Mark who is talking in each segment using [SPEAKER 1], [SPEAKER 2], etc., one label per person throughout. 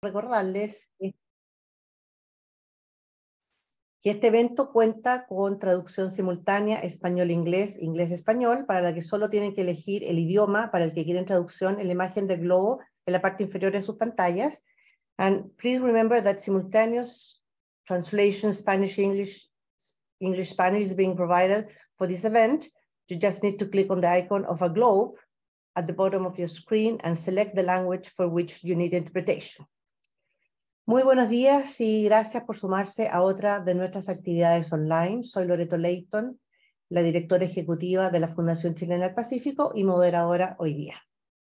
[SPEAKER 1] Recordarles que este evento cuenta con traducción simultánea español-inglés, inglés-español, para la que solo tienen que elegir el idioma para el que quieren traducción en la imagen del globo en la parte inferior de sus pantallas. And please remember that simultaneous translation Spanish-English, English-Spanish is being provided for this event. You just need to click on the icon of a globe at the bottom of your screen and select the language for which you need interpretation. Muy buenos días y gracias por sumarse a otra de nuestras actividades online. Soy Loreto Leighton, la directora ejecutiva de la Fundación Chilena del Pacífico y moderadora hoy día.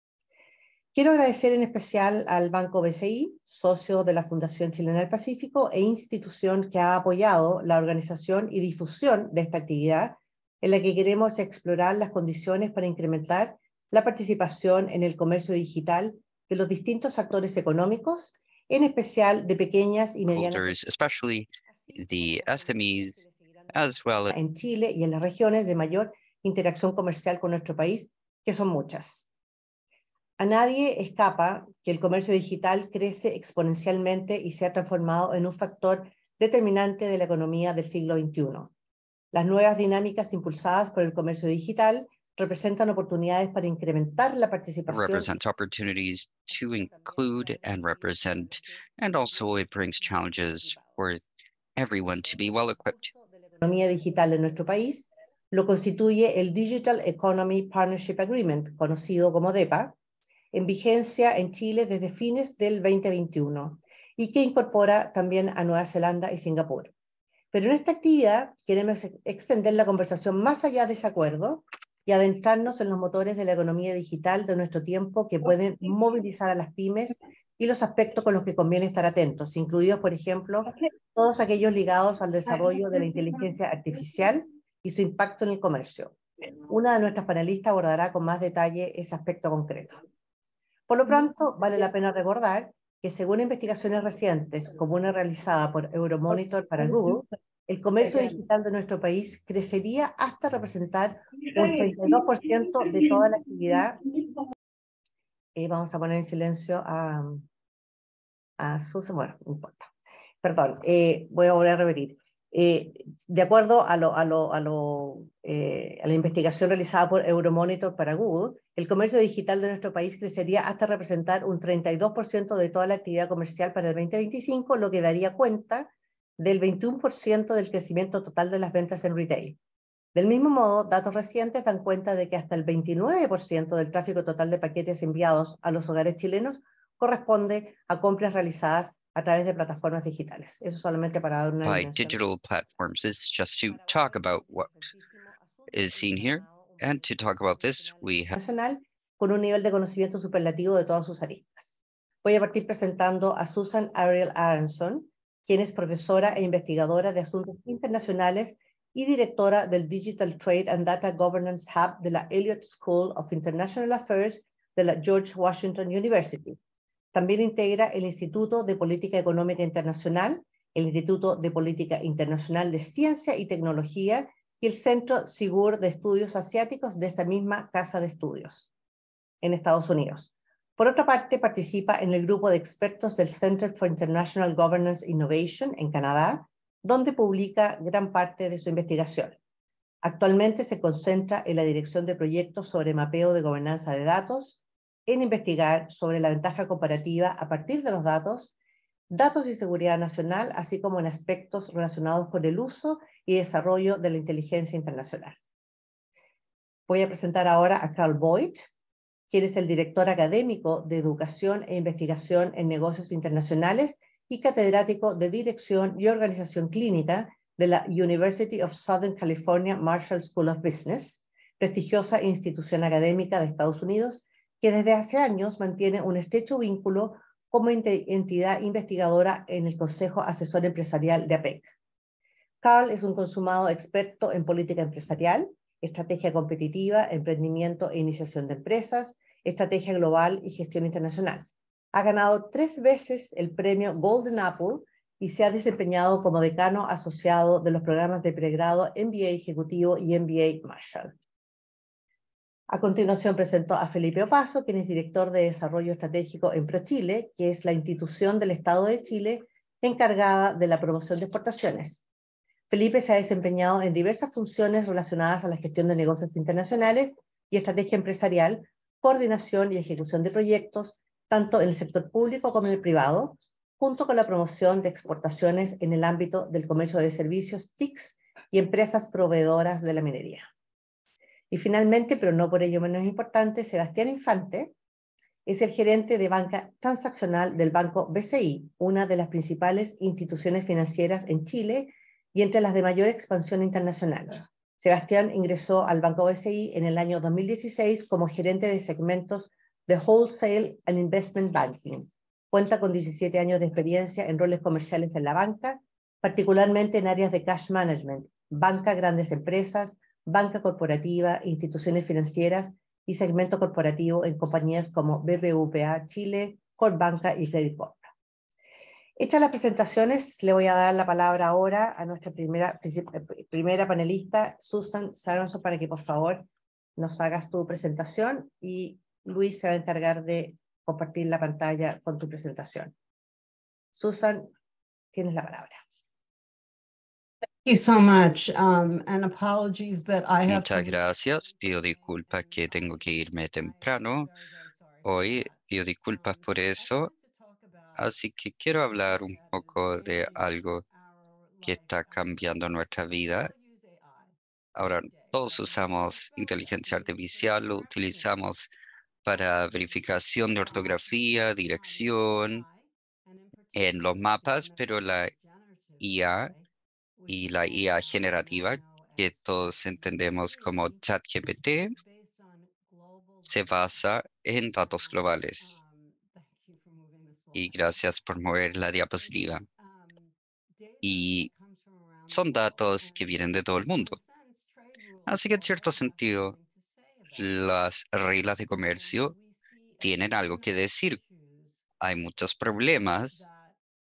[SPEAKER 1] Quiero agradecer en especial al Banco BCI, socio de la Fundación Chilena del Pacífico e institución que ha apoyado la organización y difusión de esta actividad, en la que queremos explorar las condiciones para incrementar la participación en el comercio digital de los distintos actores económicos, en especial de pequeñas y medianas,
[SPEAKER 2] especially the SMEs, as well as
[SPEAKER 1] en Chile y en las regiones de mayor interacción comercial con nuestro país, que son muchas. A nadie escapa que el comercio digital crece exponencialmente y se ha transformado en un factor determinante de la economía del siglo XXI. Las nuevas dinámicas impulsadas por el comercio digital representan oportunidades para incrementar la participación.
[SPEAKER 2] represents opportunities to include and represent, and also it brings challenges for everyone to be well equipped.
[SPEAKER 1] La economía digital de nuestro país lo constituye el Digital Economy Partnership Agreement, conocido como DEPA, en vigencia en Chile desde fines del 2021 y que incorpora también a Nueva Zelanda y Singapur. Pero en esta actividad queremos extender la conversación más allá de ese acuerdo y adentrarnos en los motores de la economía digital de nuestro tiempo que pueden movilizar a las pymes y los aspectos con los que conviene estar atentos, incluidos, por ejemplo, todos aquellos ligados al desarrollo de la inteligencia artificial y su impacto en el comercio. Una de nuestras panelistas abordará con más detalle ese aspecto concreto. Por lo pronto, vale la pena recordar que según investigaciones recientes, como una realizada por Euromonitor para Google, el comercio digital de nuestro país crecería hasta representar un 32% de toda la actividad. Vamos a poner en silencio a Susan, bueno, no importa. Perdón, voy a volver a repetir. De acuerdo a la investigación realizada por Euromonitor para Google, el comercio digital de nuestro país crecería hasta representar un 32% de toda la actividad comercial para el 2025, lo que daría cuenta del 21% del crecimiento total de las ventas en retail. Del mismo modo, datos recientes dan cuenta de que hasta el 29% del tráfico total de paquetes enviados a los hogares chilenos corresponde a compras realizadas a través de plataformas digitales. Eso solamente para dar una
[SPEAKER 2] By
[SPEAKER 1] dimensión.
[SPEAKER 2] digital platforms. This is just to talk about what is seen here. And to talk about this, we have
[SPEAKER 1] Nacional con un nivel de conocimiento superlativo de todas sus aristas. Voy a partir presentando a Susan Ariel Aronson, quien es profesora e investigadora de asuntos internacionales y directora del Digital Trade and Data Governance Hub de la Elliott School of International Affairs de la George Washington University. También integra el Instituto de Política Económica Internacional, el Instituto de Política Internacional de Ciencia y Tecnología y el Centro Sigur de Estudios Asiáticos de esta misma casa de estudios en Estados Unidos. Por otra parte, participa en el grupo de expertos del Center for International Governance Innovation en Canadá, donde publica gran parte de su investigación. Actualmente se concentra en la dirección de proyectos sobre mapeo de gobernanza de datos, en investigar sobre la ventaja comparativa a partir de los datos, datos y seguridad nacional, así como en aspectos relacionados con el uso y desarrollo de la inteligencia internacional. Voy a presentar ahora a Carl Boyd, quien es el director académico de Educación e Investigación en Negocios Internacionales y catedrático de Dirección y Organización Clínica de la University of Southern California Marshall School of Business, prestigiosa institución académica de Estados Unidos, que desde hace años mantiene un estrecho vínculo como entidad investigadora en el Consejo Asesor Empresarial de APEC. Carl es un consumado experto en política empresarial, estrategia competitiva, emprendimiento e iniciación de empresas, estrategia global y gestión internacional. Ha ganado 3 veces el premio Golden Apple y se ha desempeñado como decano asociado de los programas de pregrado MBA Ejecutivo y MBA Marshall. A continuación presento a Felipe Opaso, quien es director de Desarrollo Estratégico en ProChile, que es la institución del Estado de Chile encargada de la promoción de exportaciones. Felipe se ha desempeñado en diversas funciones relacionadas a la gestión de negocios internacionales y estrategia empresarial, coordinación y ejecución de proyectos, tanto en el sector público como en el privado, junto con la promoción de exportaciones en el ámbito del comercio de servicios TICs y empresas proveedoras de la minería. Y finalmente, pero no por ello menos importante, Sebastián Infante es el gerente de banca transaccional del Banco BCI, una de las principales instituciones financieras en Chile y entre las de mayor expansión internacional. Sebastián ingresó al Banco BCI en el año 2016 como gerente de segmentos de Wholesale and Investment Banking. Cuenta con 17 años de experiencia en roles comerciales en la banca, particularmente en áreas de cash management, banca, grandes empresas, banca corporativa, instituciones financieras y segmento corporativo en compañías como BBVA Chile, Corpbanca y Credicorp. Hechas las presentaciones, le voy a dar la palabra ahora a nuestra primera panelista, Susan Saronson, para que por favor nos hagas tu presentación y Luis se va a encargar de compartir la pantalla con tu presentación. Susan, tienes la palabra.
[SPEAKER 3] Thank you so much, and apologies that I have to
[SPEAKER 2] Muchas gracias. Pido disculpas que tengo que irme temprano. Hoy pido disculpas por eso. Así que quiero hablar un poco de algo que está cambiando nuestra vida. Ahora todos usamos inteligencia artificial, lo utilizamos para verificación de ortografía, dirección, en los mapas, pero la IA y la IA generativa, que todos entendemos como ChatGPT, se basa en datos globales. Y gracias por mover la diapositiva. Y son datos que vienen de todo el mundo. Así que en cierto sentido, las reglas de comercio tienen algo que decir. Hay muchos problemas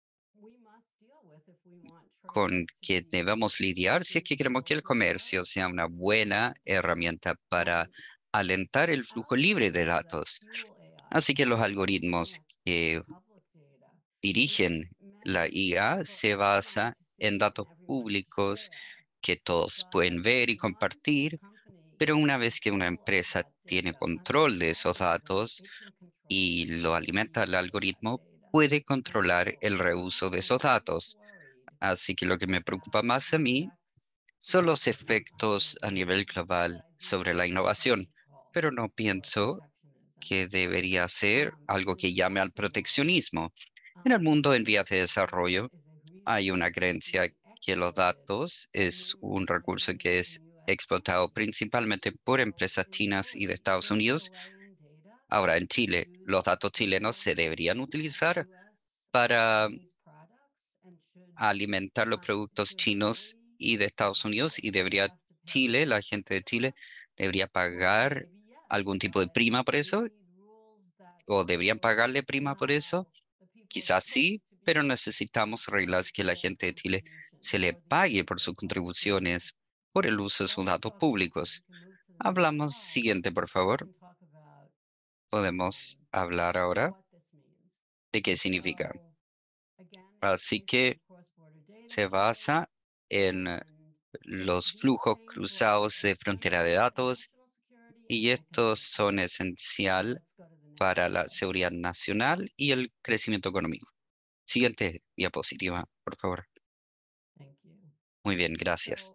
[SPEAKER 2] con que debemos lidiar si es que queremos que el comercio sea una buena herramienta para alentar el flujo libre de datos. Así que los algoritmos que dirigen la IA se basa en datos públicos que todos pueden ver y compartir, pero una vez que una empresa tiene control de esos datos y lo alimenta el algoritmo, puede controlar el reuso de esos datos. Así que lo que me preocupa más a mí son los efectos a nivel global sobre la innovación, pero no pienso que debería ser algo que llame al proteccionismo. En el mundo en vías de desarrollo hay una creencia que los datos es un recurso que es explotado principalmente por empresas chinas y de Estados Unidos. Ahora, en Chile, los datos chilenos se deberían utilizar para alimentar los productos chinos y de Estados Unidos y debería Chile, la gente de Chile, debería pagar algún tipo de prima por eso o deberían pagarle prima por eso. Quizás sí, pero necesitamos reglas que la gente de Chile se le pague por sus contribuciones por el uso de sus datos públicos. Hablamos siguiente, por favor. Podemos hablar ahora de qué significa. Así que se basa en los flujos cruzados de frontera de datos y estos son esencial para la seguridad nacional y el crecimiento económico. Siguiente diapositiva, por favor. Muy bien, gracias.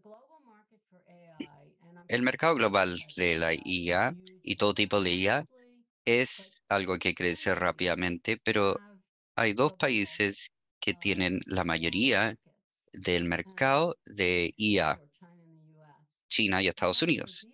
[SPEAKER 2] El mercado global de la IA y todo tipo de IA es algo que crece rápidamente, pero hay dos países que tienen la mayoría del mercado de IA, China y Estados Unidos.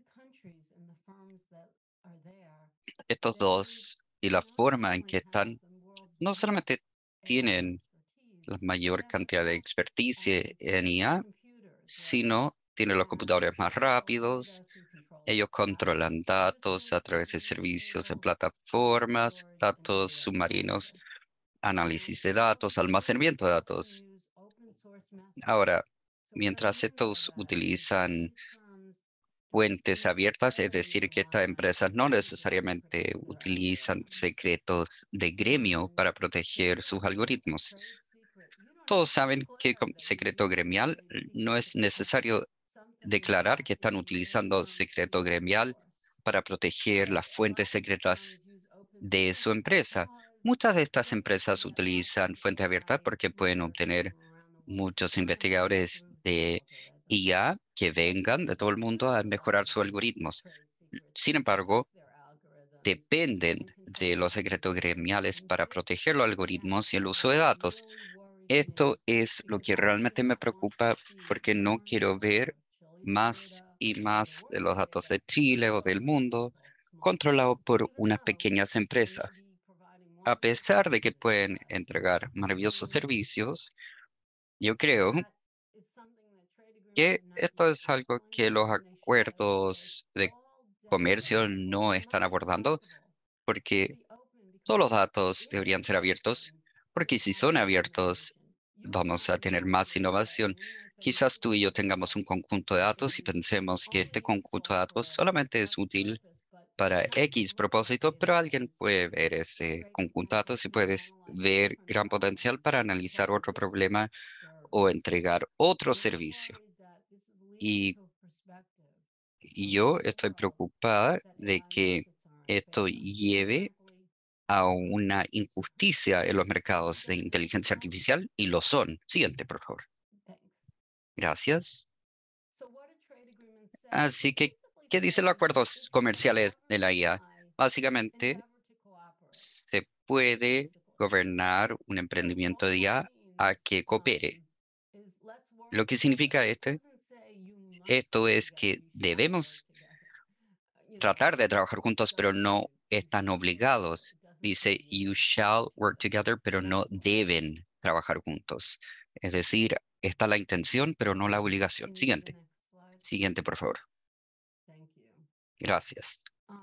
[SPEAKER 2] Estos dos y la forma en que están, no solamente tienen la mayor cantidad de expertise en IA, sino tienen los computadores más rápidos. Ellos controlan datos a través de servicios de plataformas, datos submarinos, análisis de datos, almacenamiento de datos. Ahora, mientras estos utilizan fuentes abiertas, es decir, que estas empresas no necesariamente utilizan secretos de gremio para proteger sus algoritmos. Todos saben que con secreto gremial no es necesario declarar que están utilizando secreto gremial para proteger las fuentes secretas de su empresa. Muchas de estas empresas utilizan fuente abierta porque pueden obtener muchos investigadores de IA que vengan de todo el mundo a mejorar sus algoritmos. Sin embargo, dependen de los secretos gremiales para proteger los algoritmos y el uso de datos. Esto es lo que realmente me preocupa porque no quiero ver más y más de los datos de Chile o del mundo controlados por unas pequeñas empresas. A pesar de que pueden entregar maravillosos servicios, yo creo que esto es algo que los acuerdos de comercio no están abordando porque todos los datos deberían ser abiertos, porque si son abiertos, vamos a tener más innovación. Quizás tú y yo tengamos un conjunto de datos y pensemos que este conjunto de datos solamente es útil para X propósito, pero alguien puede ver ese conjunto de datos y puedes ver gran potencial para analizar otro problema o entregar otro servicio. Y yo estoy preocupada de que esto lleve a una injusticia en los mercados de inteligencia artificial y lo son. Siguiente, por favor. Gracias. Así que, ¿qué dicen los acuerdos comerciales de la IA? Básicamente, se puede gobernar un emprendimiento de IA a que coopere. Lo que significa esto es que debemos tratar de trabajar juntos, pero no están obligados. Dice, you shall work together, pero no deben trabajar juntos. Es decir, está la intención, pero no la obligación. Siguiente. Siguiente, por favor. Gracias.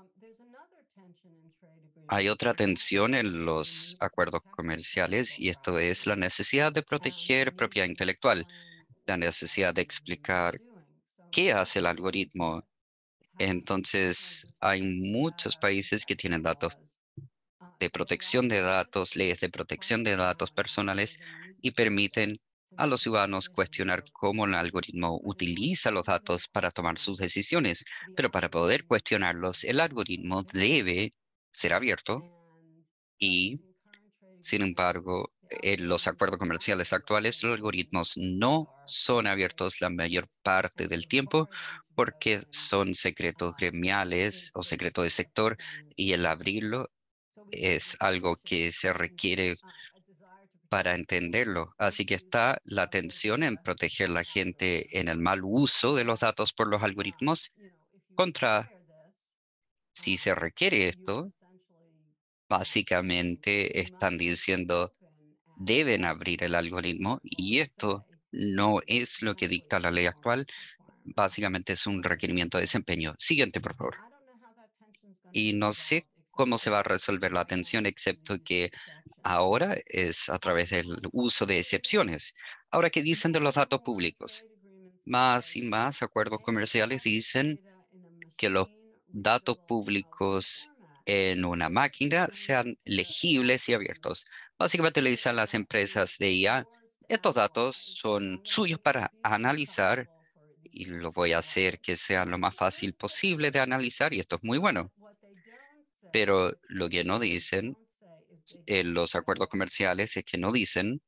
[SPEAKER 2] Hay otra tensión en los acuerdos comerciales y esto es la necesidad de proteger propiedad intelectual, la necesidad de explicar qué hace el algoritmo. Entonces, hay muchos países que tienen datos de protección de datos, leyes de protección de datos personales y permiten a los ciudadanos cuestionar cómo el algoritmo utiliza los datos para tomar sus decisiones. Pero para poder cuestionarlos, el algoritmo debe ser abierto y, sin embargo, en los acuerdos comerciales actuales, los algoritmos no son abiertos la mayor parte del tiempo porque son secretos gremiales o secretos de sector y el abrirlo es algo que se requiere para entenderlo. Así que está la tensión en proteger a la gente en el mal uso de los datos por los algoritmos contra si se requiere esto. Básicamente están diciendo deben abrir el algoritmo y esto no es lo que dicta la ley actual. Básicamente es un requerimiento de desempeño. Siguiente, por favor. Y no sé cómo se va a resolver la tensión, excepto que ahora es a través del uso de excepciones. Ahora, ¿qué dicen de los datos públicos? Más y más acuerdos comerciales dicen que los datos públicos en una máquina sean legibles y abiertos. Básicamente le dicen a las empresas de IA, estos datos son suyos para analizar y lo voy a hacer que sea lo más fácil posible de analizar y esto es muy bueno. Pero lo que no dicen en los acuerdos comerciales es que no dicen,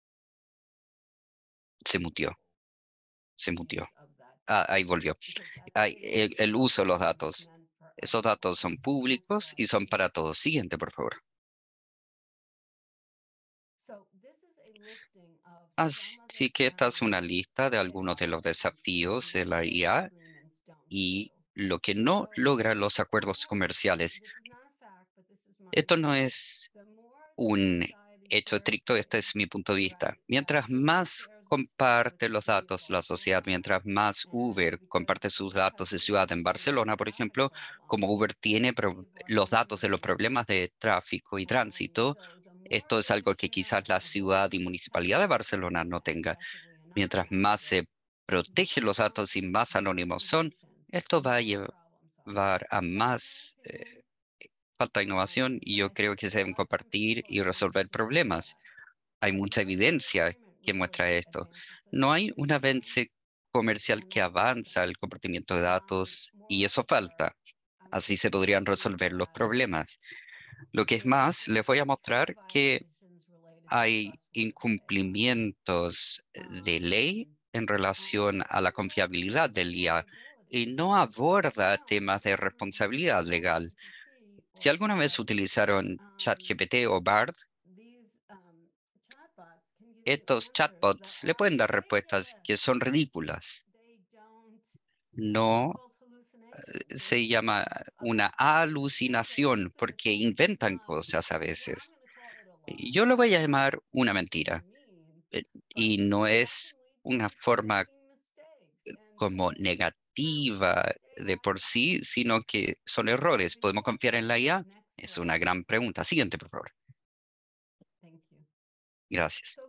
[SPEAKER 2] se mutió, se mutió. Ah, ahí volvió. El uso de los datos. Esos datos son públicos y son para todos. Siguiente, por favor. Así que esta es una lista de algunos de los desafíos de la IA y lo que no logran los acuerdos comerciales. Esto no es un hecho estricto, este es mi punto de vista. Mientras más comparte los datos la sociedad, mientras más Uber comparte sus datos de ciudad en Barcelona, por ejemplo, como Uber tiene los datos de los problemas de tráfico y tránsito, esto es algo que quizás la ciudad y municipalidad de Barcelona no tenga. Mientras más se protegen los datos y más anónimos son, Esto va a llevar a más falta de innovación y yo creo que se deben compartir y resolver problemas. Hay mucha evidencia que muestra esto. No hay un avance comercial que avanza el compartimiento de datos y eso falta. Así se podrían resolver los problemas. Lo que es más, les voy a mostrar que hay incumplimientos de ley en relación a la confiabilidad del IA y no aborda temas de responsabilidad legal. Si alguna vez utilizaron ChatGPT o Bard, estos chatbots le pueden dar respuestas que son ridículas. No se llama una alucinación porque inventan cosas a veces. Yo lo voy a llamar una mentira. eh, Y no es una forma como negativa de por sí, sino que son errores. ¿Podemos confiar en la IA? Es una gran pregunta. Siguiente, por favor. Gracias.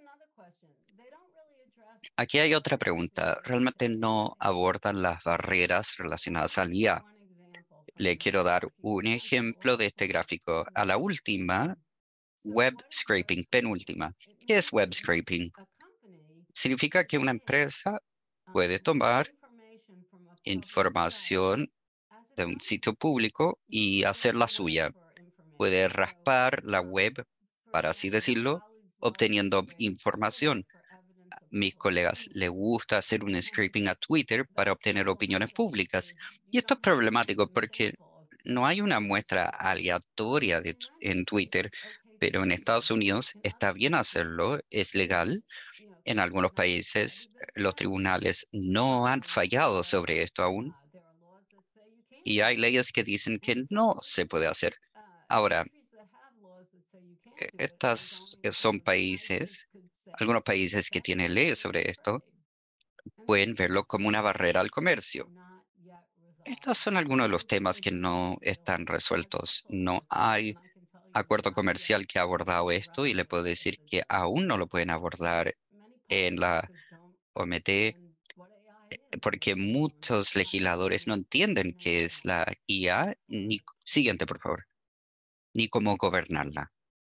[SPEAKER 2] Aquí hay otra pregunta. Realmente no abordan las barreras relacionadas al IA. Le quiero dar un ejemplo de este gráfico. A la última, web scraping, penúltima. ¿Qué es web scraping? Significa que una empresa puede tomar información de un sitio público y hacer la suya. Puede raspar la web, para así decirlo, obteniendo información. Mis colegas les gusta hacer un scraping a Twitter para obtener opiniones públicas. Y esto es problemático porque no hay una muestra aleatoria en Twitter, pero en Estados Unidos está bien hacerlo, es legal. En algunos países los tribunales no han fallado sobre esto aún y hay leyes que dicen que no se puede hacer. Ahora, estas son países, algunos países que tienen leyes sobre esto, pueden verlo como una barrera al comercio. Estos son algunos de los temas que no están resueltos. No hay acuerdo comercial que ha abordado esto y le puedo decir que aún no lo pueden abordar en la OMT porque muchos legisladores no entienden qué es la IA, ni, siguiente, por favor, ni cómo gobernarla.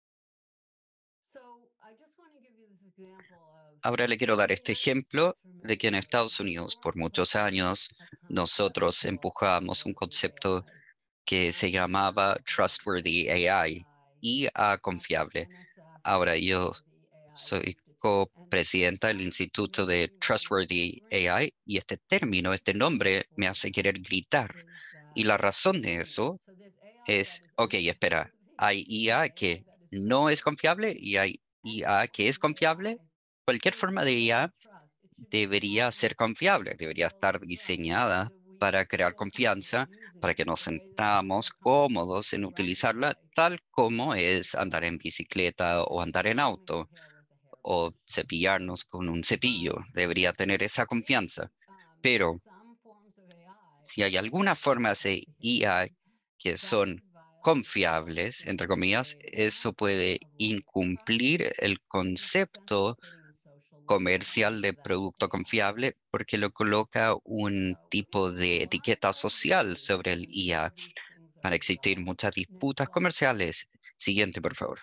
[SPEAKER 2] Ahora le quiero dar este ejemplo de que en Estados Unidos por muchos años nosotros empujamos un concepto que se llamaba Trustworthy AI, IA confiable. Ahora yo soy copresidenta del Instituto de Trustworthy AI y este término, este nombre me hace querer gritar. Y la razón de eso es, ok, espera, hay IA que no es confiable y hay IA que es confiable. Cualquier forma de IA debería ser confiable, debería estar diseñada para crear confianza, para que nos sentamos cómodos en utilizarla tal como es andar en bicicleta o andar en auto o cepillarnos con un cepillo. Debería tener esa confianza. Pero si hay alguna forma de IA que son confiables, entre comillas, eso puede incumplir el concepto comercial de producto confiable porque lo coloca un tipo de etiqueta social sobre el IA para existir muchas disputas comerciales. Siguiente, por favor.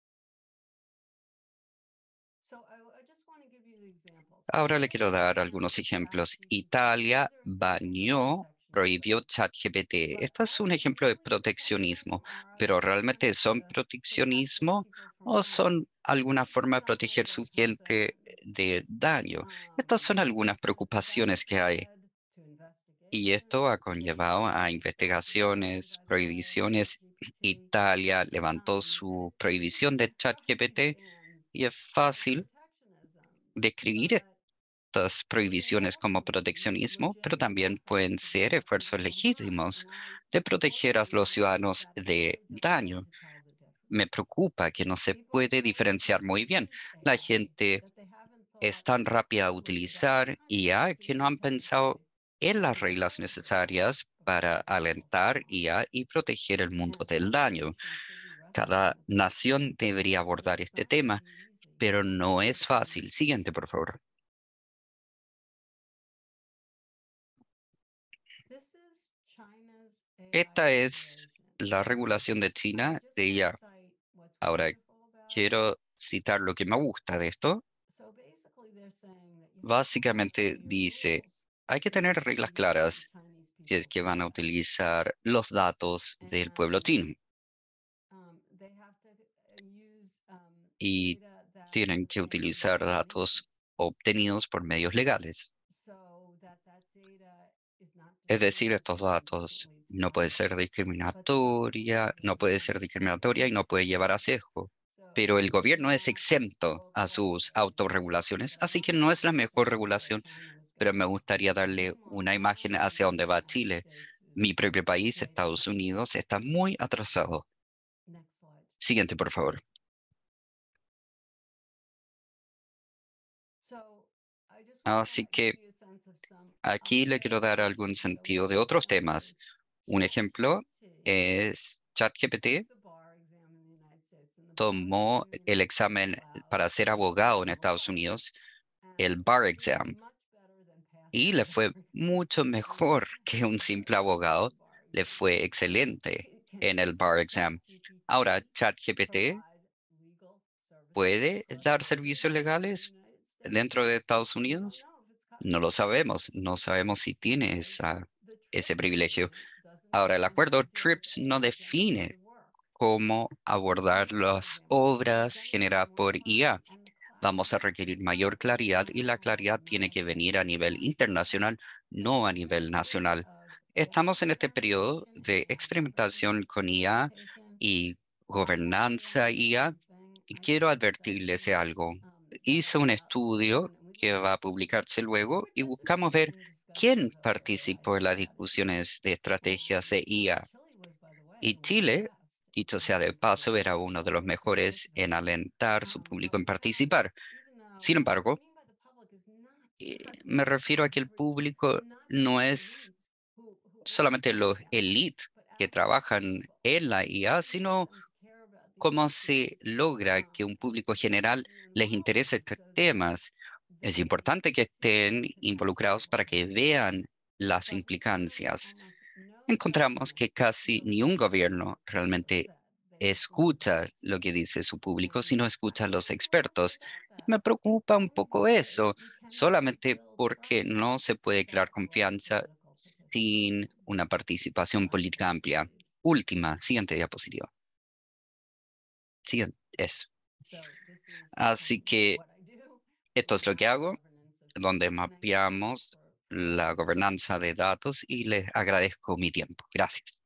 [SPEAKER 2] Ahora le quiero dar algunos ejemplos. Italia prohibió ChatGPT. Este es un ejemplo de proteccionismo, pero ¿realmente son proteccionismo o son alguna forma de proteger su gente de daño? Estas son algunas preocupaciones que hay. Y esto ha conllevado a investigaciones, prohibiciones. Italia levantó su prohibición de ChatGPT y es fácil describir estas prohibiciones como proteccionismo, pero también pueden ser esfuerzos legítimos de proteger a los ciudadanos de daño. Me preocupa que no se puede diferenciar muy bien. La gente es tan rápida a utilizar IA que no han pensado en las reglas necesarias para alentar IA y proteger el mundo del daño. Cada nación debería abordar este tema, pero no es fácil. Siguiente, por favor. Esta es la regulación de China de IA. Ahora, quiero citar lo que me gusta de esto. Básicamente dice, hay que tener reglas claras si es que van a utilizar los datos del pueblo chino y tienen que utilizar datos obtenidos por medios legales. Es decir, estos datos no puede ser discriminatoria y no puede llevar a sesgo. Pero el gobierno es exento a sus autorregulaciones, así que no es la mejor regulación, pero me gustaría darle una imagen hacia dónde va Chile. Mi propio país, Estados Unidos, está muy atrasado. Siguiente, por favor. Así que aquí le quiero dar algún sentido de otros temas. Un ejemplo es ChatGPT tomó el examen para ser abogado en Estados Unidos, el bar exam, y le fue mucho mejor que un simple abogado. Le fue excelente en el bar exam. Ahora, ChatGPT puede dar servicios legales dentro de Estados Unidos. No lo sabemos. No sabemos si tiene ese privilegio. Ahora, el acuerdo TRIPS no define cómo abordar las obras generadas por IA. Vamos a requerir mayor claridad y la claridad tiene que venir a nivel internacional, no a nivel nacional. Estamos en este periodo de experimentación con IA y gobernanza IA y quiero advertirles de algo. Hice un estudio que va a publicarse luego y buscamos ver quién participó en las discusiones de estrategias de IA. Y Chile, dicho sea de paso, era uno de los mejores en alentar su público en participar. Sin embargo, me refiero a que el público no es solamente los elite que trabajan en la IA, sino cómo se logra que un público general les interese estos temas. Es importante que estén involucrados para que vean las implicancias. Encontramos que casi ni un gobierno realmente escucha lo que dice su público, sino escucha a los expertos. Y me preocupa un poco eso, solamente porque no se puede crear confianza sin una participación política amplia. Última, siguiente diapositiva. Siguiente, eso. Así que esto es lo que hago, donde mapeamos la gobernanza de datos y les agradezco mi tiempo. Gracias.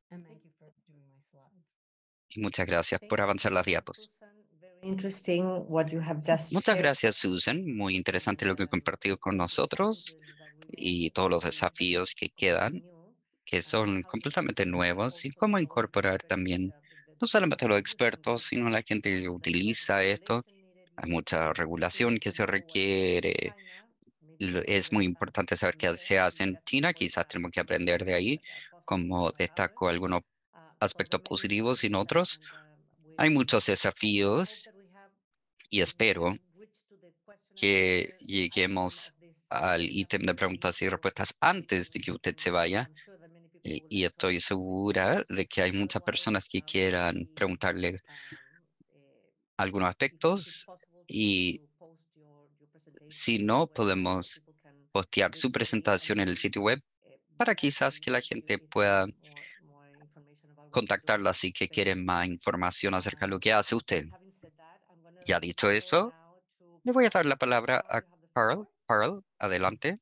[SPEAKER 2] Y muchas gracias por
[SPEAKER 1] Thank you
[SPEAKER 2] avanzar
[SPEAKER 1] so
[SPEAKER 2] las
[SPEAKER 1] much,
[SPEAKER 2] diapos.
[SPEAKER 1] Susan. Very interesting what you have just
[SPEAKER 2] Muchas
[SPEAKER 1] shared.
[SPEAKER 2] gracias, Susan. Muy
[SPEAKER 1] And
[SPEAKER 2] interesante lo que he compartido con
[SPEAKER 1] the
[SPEAKER 2] nosotros
[SPEAKER 1] challenges that
[SPEAKER 2] y
[SPEAKER 1] remain
[SPEAKER 2] todos los
[SPEAKER 1] is that is
[SPEAKER 2] desafíos que
[SPEAKER 1] completely
[SPEAKER 2] quedan,
[SPEAKER 1] new.
[SPEAKER 2] que son
[SPEAKER 1] How to
[SPEAKER 2] completamente nuevos, y
[SPEAKER 1] also
[SPEAKER 2] cómo
[SPEAKER 1] involve the
[SPEAKER 2] incorporar
[SPEAKER 1] different
[SPEAKER 2] también no
[SPEAKER 1] the
[SPEAKER 2] solamente a los
[SPEAKER 1] different different
[SPEAKER 2] expertos,
[SPEAKER 1] groups.
[SPEAKER 2] sino a la gente que
[SPEAKER 1] There's a lot of
[SPEAKER 2] utiliza esto.
[SPEAKER 1] regulation needed.
[SPEAKER 2] Hay
[SPEAKER 1] You
[SPEAKER 2] mucha
[SPEAKER 1] gave
[SPEAKER 2] regulación
[SPEAKER 1] us
[SPEAKER 2] que
[SPEAKER 1] a
[SPEAKER 2] se
[SPEAKER 1] view what's happening in
[SPEAKER 2] requiere.
[SPEAKER 1] China. Maybe
[SPEAKER 2] Es muy importante saber qué se
[SPEAKER 1] compare
[SPEAKER 2] hace
[SPEAKER 1] and
[SPEAKER 2] en
[SPEAKER 1] just
[SPEAKER 2] China.
[SPEAKER 1] point
[SPEAKER 2] Quizás
[SPEAKER 1] out
[SPEAKER 2] tenemos que
[SPEAKER 1] some of the
[SPEAKER 2] aprender de
[SPEAKER 1] things
[SPEAKER 2] ahí,
[SPEAKER 1] that are positive
[SPEAKER 2] como
[SPEAKER 1] by
[SPEAKER 2] destaco
[SPEAKER 1] others.
[SPEAKER 2] algunos
[SPEAKER 1] But we're
[SPEAKER 2] aspectos
[SPEAKER 1] very
[SPEAKER 2] positivos y
[SPEAKER 1] interested
[SPEAKER 2] en otros.
[SPEAKER 1] and
[SPEAKER 2] Hay
[SPEAKER 1] we
[SPEAKER 2] muchos
[SPEAKER 1] hope
[SPEAKER 2] desafíos
[SPEAKER 1] that we have
[SPEAKER 2] y espero
[SPEAKER 1] reached to the question and
[SPEAKER 2] que
[SPEAKER 1] answer item of
[SPEAKER 2] lleguemos
[SPEAKER 1] this
[SPEAKER 2] al
[SPEAKER 1] agenda
[SPEAKER 2] ítem
[SPEAKER 1] for
[SPEAKER 2] de
[SPEAKER 1] today.
[SPEAKER 2] preguntas y
[SPEAKER 1] So
[SPEAKER 2] respuestas
[SPEAKER 1] thank you
[SPEAKER 2] antes de
[SPEAKER 1] very
[SPEAKER 2] que
[SPEAKER 1] much.
[SPEAKER 2] usted se vaya.
[SPEAKER 1] I'm sure that many people would
[SPEAKER 2] Y
[SPEAKER 1] like to ask
[SPEAKER 2] estoy
[SPEAKER 1] some
[SPEAKER 2] segura
[SPEAKER 1] questions.
[SPEAKER 2] de que hay muchas
[SPEAKER 1] Otherwise,
[SPEAKER 2] personas que
[SPEAKER 1] we would
[SPEAKER 2] quieran
[SPEAKER 1] be
[SPEAKER 2] preguntarle
[SPEAKER 1] eh,
[SPEAKER 2] algunos
[SPEAKER 1] if it's
[SPEAKER 2] aspectos
[SPEAKER 1] possible for you
[SPEAKER 2] y
[SPEAKER 1] to post your presentation
[SPEAKER 2] si
[SPEAKER 1] on the
[SPEAKER 2] no,
[SPEAKER 1] website so
[SPEAKER 2] podemos
[SPEAKER 1] people can
[SPEAKER 2] postear su
[SPEAKER 1] review it and
[SPEAKER 2] presentación en el
[SPEAKER 1] maybe
[SPEAKER 2] sitio web
[SPEAKER 1] get
[SPEAKER 2] para
[SPEAKER 1] back to
[SPEAKER 2] quizás
[SPEAKER 1] you
[SPEAKER 2] que la gente
[SPEAKER 1] if they
[SPEAKER 2] pueda
[SPEAKER 1] need more information about what you're doing.
[SPEAKER 2] contactarla si que
[SPEAKER 1] Thank you
[SPEAKER 2] quieren
[SPEAKER 1] so
[SPEAKER 2] más
[SPEAKER 1] much.
[SPEAKER 2] información acerca de lo que hace usted.
[SPEAKER 1] Having said that, I'm going to
[SPEAKER 2] Ya
[SPEAKER 1] leave
[SPEAKER 2] dicho
[SPEAKER 1] the floor
[SPEAKER 2] eso,
[SPEAKER 1] now to
[SPEAKER 2] le voy a dar
[SPEAKER 1] Carl.
[SPEAKER 2] la palabra
[SPEAKER 1] Carl,
[SPEAKER 2] a
[SPEAKER 1] you have the
[SPEAKER 2] Carl.
[SPEAKER 1] floor.
[SPEAKER 2] Carl, adelante.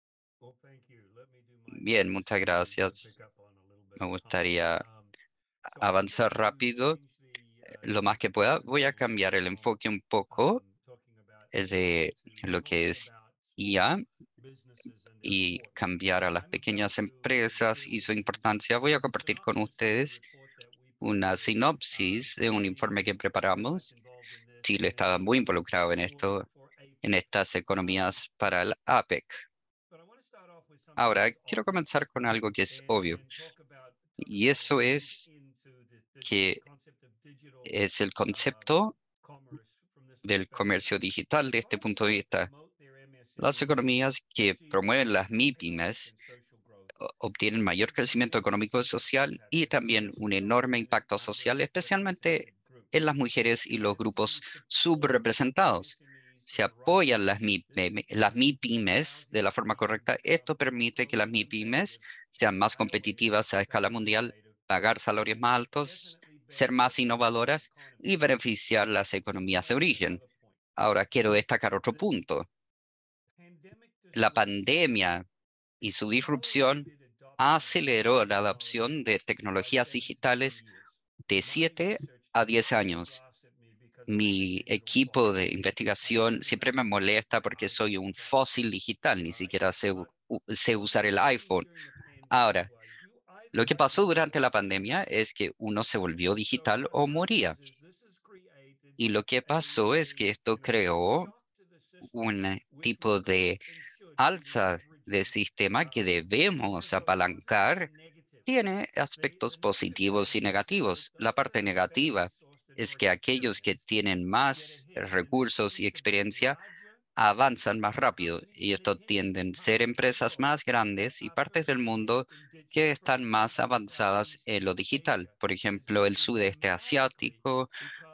[SPEAKER 2] Bien, muchas gracias. Me gustaría avanzar rápido lo más que pueda. Voy a cambiar el enfoque un poco de lo que es IA y cambiar a las pequeñas empresas y su importancia. Voy a compartir con ustedes una sinopsis de un informe que preparamos. Chile estaba muy involucrado en esto, en estas economías para el APEC. Ahora, quiero comenzar con algo que es obvio, y eso es que es el concepto del comercio digital de este punto de vista. Las economías que promueven las MIPYMES obtienen mayor crecimiento económico y social y también un enorme impacto social, especialmente en las mujeres y los grupos subrepresentados. Se apoyan las MIPYMES de la forma correcta. Esto permite que las MIPYMES sean más competitivas a escala mundial, pagar salarios más altos, ser más innovadoras y beneficiar las economías de origen. Ahora quiero destacar otro punto. La pandemia y su disrupción aceleró la adopción de tecnologías digitales de 7 a 10 años. Mi equipo de investigación siempre me molesta porque soy un fósil digital, ni siquiera sé usar el iPhone. Ahora, lo que pasó durante la pandemia es que uno se volvió digital o moría. Y lo que pasó es que esto creó un tipo de alza de sistema que debemos apalancar. Tiene aspectos positivos y negativos. La parte negativa es que aquellos que tienen más recursos y experiencia avanzan más rápido y esto tienden a ser empresas más grandes y partes del mundo que están más avanzadas en lo digital. Por ejemplo, el sudeste asiático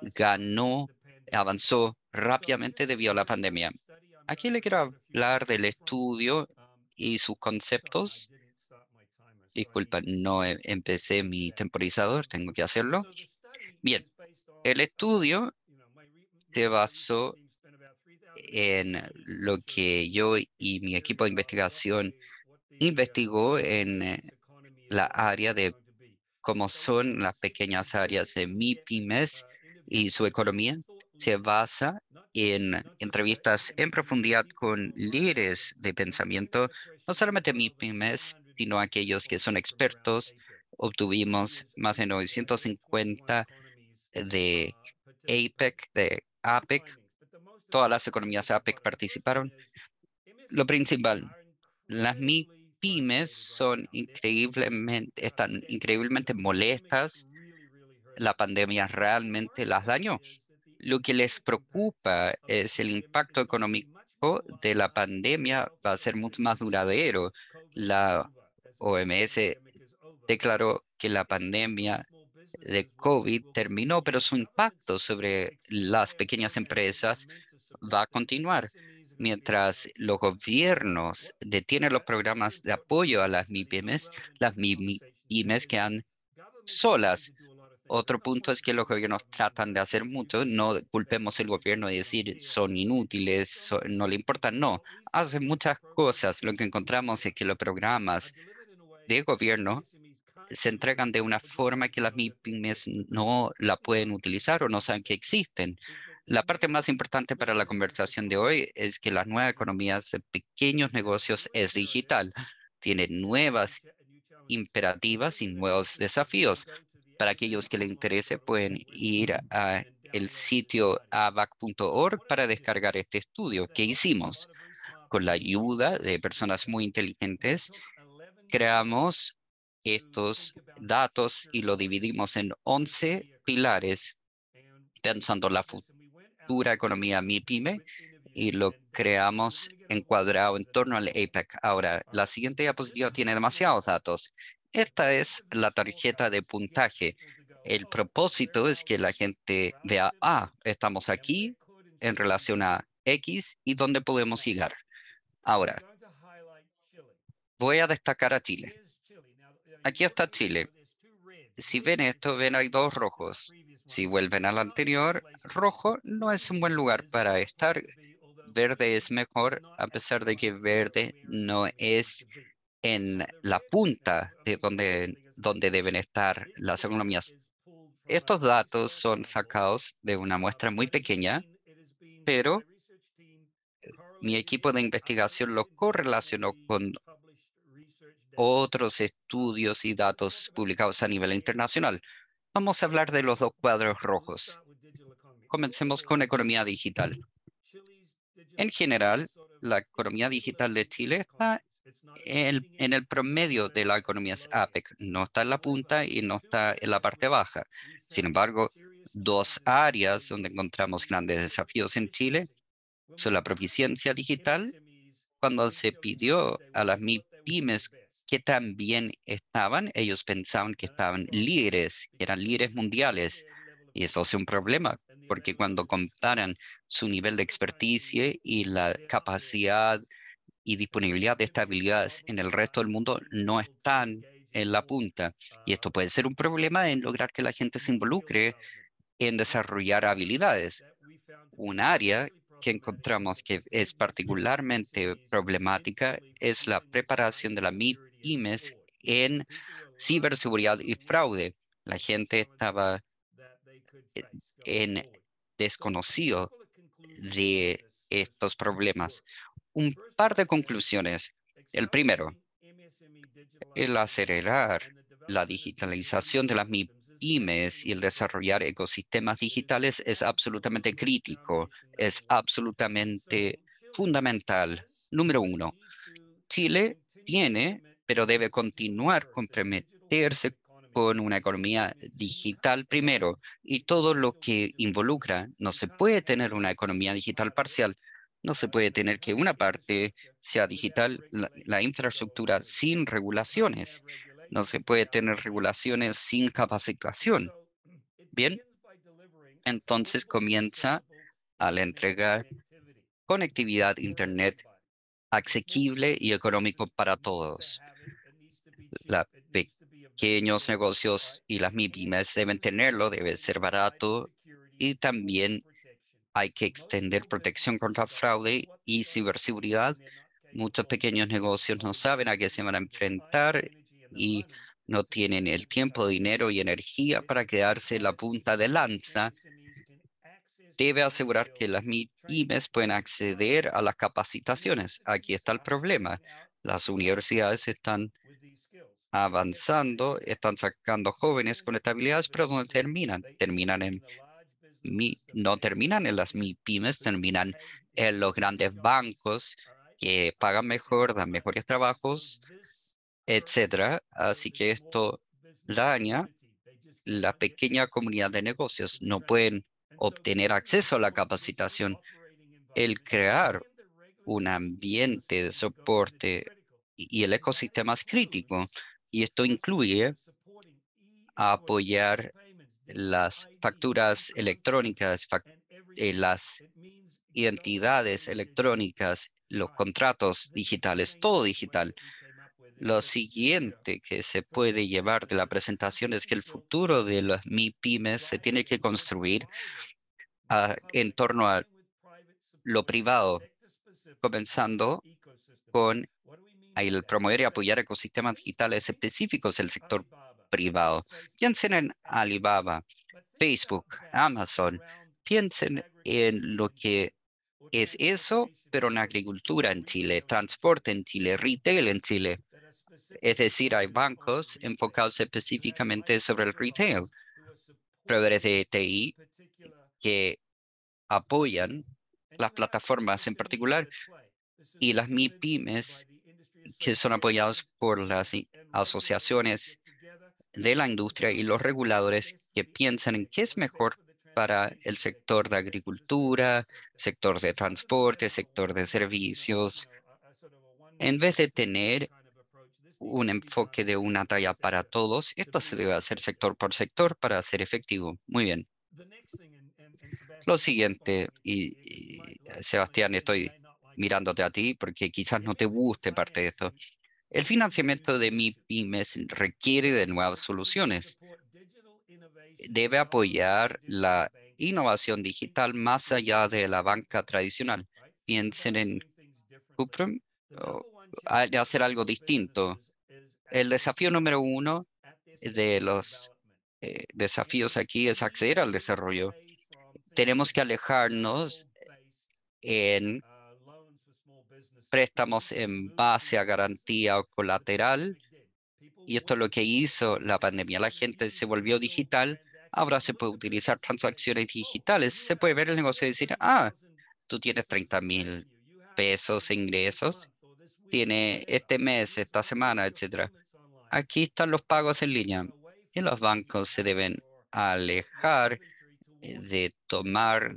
[SPEAKER 2] avanzó rápidamente debido a la pandemia. Aquí le quiero hablar del estudio y sus conceptos. Disculpa, no empecé mi temporizador, tengo que hacerlo. Bien, el estudio se basó en lo que yo y mi equipo de investigación investigó en la área de cómo son las pequeñas áreas de MIPYMES y su economía. Se basa en entrevistas en profundidad con líderes de pensamiento, no solamente MIPYMES, sino aquellos que son expertos. Obtuvimos más de 950 de APEC, todas las economías APEC participaron. Lo principal, las MIPYMES están increíblemente molestas. La pandemia realmente las dañó. Lo que les preocupa es el impacto económico de la pandemia va a ser mucho más duradero. La OMS declaró que la pandemia de COVID terminó, pero su impacto sobre las pequeñas empresas va a continuar. Mientras los gobiernos detienen los programas de apoyo a las MIPYMES quedan solas. Otro punto es que los gobiernos tratan de hacer mucho. No culpemos el gobierno y decir son inútiles, no le importan. No, hacen muchas cosas. Lo que encontramos es que los programas de gobierno se entregan de una forma que las MIPYMES no la pueden utilizar o no saben que existen. La parte más importante para la conversación de hoy es que las nuevas economías de pequeños negocios es digital. Tienen nuevas imperativas y nuevos desafíos. Para aquellos que les interese, pueden ir a el sitio abac.org para descargar este estudio que hicimos. Con la ayuda de personas muy inteligentes, creamos estos datos y lo dividimos en 11 pilares, pensando la futura economía MIPYME, y lo creamos encuadrado en torno al APEC. Ahora, la siguiente diapositiva tiene demasiados datos. Esta es la tarjeta de puntaje. El propósito es que la gente vea, estamos aquí en relación a X y dónde podemos llegar. Ahora, voy a destacar a Chile. Aquí está Chile. Si ven esto, ven hay dos rojos. Si vuelven al anterior, rojo no es un buen lugar para estar. Verde es mejor, a pesar de que verde no es en la punta de donde deben estar las economías. Estos datos son sacados de una muestra muy pequeña, pero mi equipo de investigación los correlacionó con otros estudios y datos publicados a nivel internacional. Vamos a hablar de los dos cuadros rojos. Comencemos con economía digital. En general, la economía digital de Chile está en el promedio de las economías APEC. No está en la punta y no está en la parte baja. Sin embargo, dos áreas donde encontramos grandes desafíos en Chile son la proficiencia digital. Cuando se pidió a las MIPYMES que también estaban, ellos pensaban que estaban líderes, que eran líderes mundiales. Y eso es un problema, porque cuando comparan su nivel de experticia y la capacidad y disponibilidad de estas habilidades en el resto del mundo, no están en la punta. Y esto puede ser un problema en lograr que la gente se involucre en desarrollar habilidades. Un área que encontramos que es particularmente problemática es la preparación de las MIPYMES en ciberseguridad y fraude. La gente estaba eh, en desconocido de estos problemas. Un par de conclusiones. El primero, el acelerar la digitalización de las MIPYMES y el desarrollar ecosistemas digitales es absolutamente crítico, es absolutamente fundamental. Número uno, Chile tiene, pero debe continuar comprometerse con una economía digital primero y todo lo que involucra. No se puede tener una economía digital parcial. No se puede tener que una parte sea digital, la infraestructura sin regulaciones. No se puede tener regulaciones sin capacitación. Bien, entonces comienza al entregar conectividad Internet asequible y económico para todos. Los pequeños negocios y las MIPYMES deben tenerlo, debe ser barato y también hay que extender protección contra fraude y ciberseguridad. Muchos pequeños negocios no saben a qué se van a enfrentar y no tienen el tiempo, dinero y energía para quedarse en la punta de lanza. Debe asegurar que las MIPYMES pueden acceder a las capacitaciones. Aquí está el problema. Las universidades están avanzando, están sacando jóvenes con estabilidades, pero ¿dónde terminan? No terminan en las MIPYMES, terminan en los grandes bancos que pagan mejor, dan mejores trabajos, etcétera. Así que esto daña la pequeña comunidad de negocios. No pueden obtener acceso a la capacitación. El crear un ambiente de soporte y el ecosistema es crítico. Y esto incluye apoyar las facturas electrónicas, las identidades electrónicas, los contratos digitales, todo digital. Lo siguiente que se puede llevar de la presentación es que el futuro de las MIPYMES se tiene que construir en torno a lo privado, comenzando con el promover y apoyar ecosistemas digitales específicos del sector privado. Piensen en Alibaba, Facebook, Amazon. Piensen en lo que es eso, pero en agricultura en Chile, transporte en Chile, retail en Chile. Es decir, hay bancos enfocados específicamente sobre el retail, proveedores de TI que apoyan las plataformas en particular y las MIPYMES que son apoyados por las asociaciones de la industria y los reguladores que piensan en qué es mejor para el sector de agricultura, sector de transporte, sector de servicios, en vez de tener un enfoque de una talla para todos, esto se debe hacer sector por sector para ser efectivo. Muy bien. Lo siguiente, Sebastián, estoy mirándote a ti porque quizás no te guste parte de esto. El financiamiento de MIPYMES requiere de nuevas soluciones. Debe apoyar la innovación digital más allá de la banca tradicional. Piensen en Cuprum o hacer algo distinto. El desafío número uno de los desafíos aquí es acceder al desarrollo. Tenemos que alejarnos en préstamos en base a garantía o colateral. Y esto es lo que hizo la pandemia. La gente se volvió digital. Ahora se puede utilizar transacciones digitales. Se puede ver el negocio y decir, tú tienes 30,000 pesos en ingresos. Tiene este mes, esta semana, etcétera. Aquí están los pagos en línea. Y los bancos se deben alejar de tomar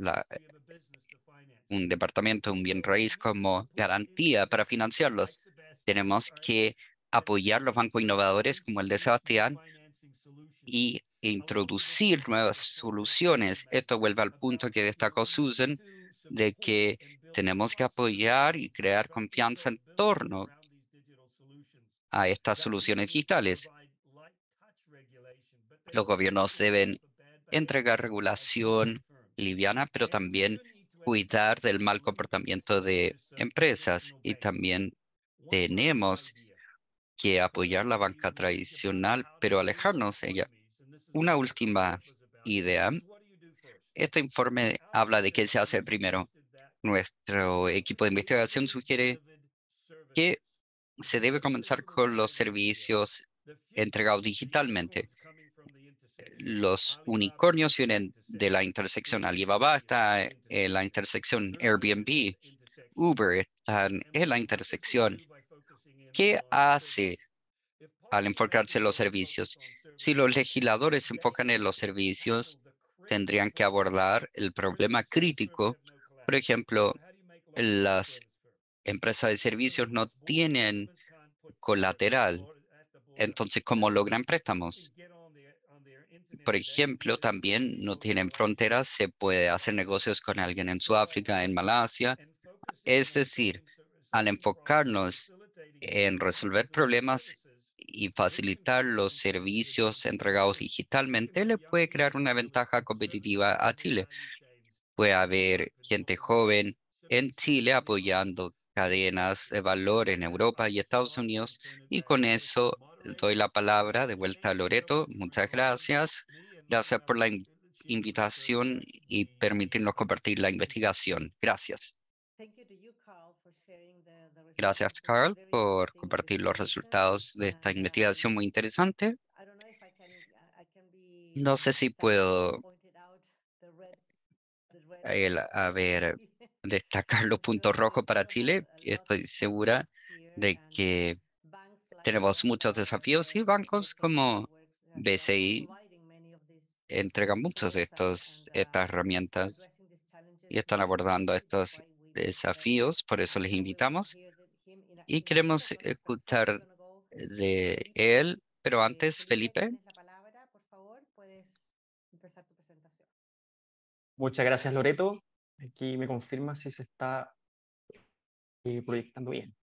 [SPEAKER 2] un departamento, un bien raíz como garantía para financiarlos. Tenemos que apoyar los bancos innovadores como el de Sebastián y introducir nuevas soluciones. Esto vuelve al punto que destacó Susan, de que tenemos que apoyar y crear confianza en torno a estas soluciones digitales. Los gobiernos deben entregar regulación liviana, pero también cuidar del mal comportamiento de empresas, y también tenemos que apoyar la banca tradicional, pero alejarnos de ella. Una última idea. Este informe habla de qué se hace primero. Nuestro equipo de investigación sugiere que se debe comenzar con los servicios entregados digitalmente. Los unicornios vienen de la intersección. Alibaba está en la intersección. Airbnb, Uber están en la intersección. ¿Qué hace al enfocarse en los servicios? Si los legisladores se enfocan en los servicios, tendrían que abordar el problema crítico. Por ejemplo, las empresas de servicios no tienen colateral. Entonces, ¿cómo logran préstamos? Por ejemplo, también no tienen fronteras, se puede hacer negocios con alguien en Sudáfrica, en Malasia. Es decir, al enfocarnos en resolver problemas y facilitar los servicios entregados digitalmente, le puede crear una ventaja competitiva a Chile. Puede haber gente joven en Chile apoyando cadenas de valor en Europa y Estados Unidos. Y con eso doy la palabra de vuelta a Loreto. Muchas gracias. Gracias por la invitación y permitirnos compartir la investigación. Gracias. Gracias, Carl, por compartir los resultados de esta investigación muy interesante. No sé si puedo a ver, destacar los puntos rojos para Chile. Estoy segura de que tenemos muchos desafíos, y bancos como BCI entregan muchos de estas herramientas y están abordando estos desafíos. Por eso les invitamos y queremos escuchar de él. Pero antes, Felipe.
[SPEAKER 4] Muchas gracias, Loreto. Aquí me confirma si se está proyectando bien.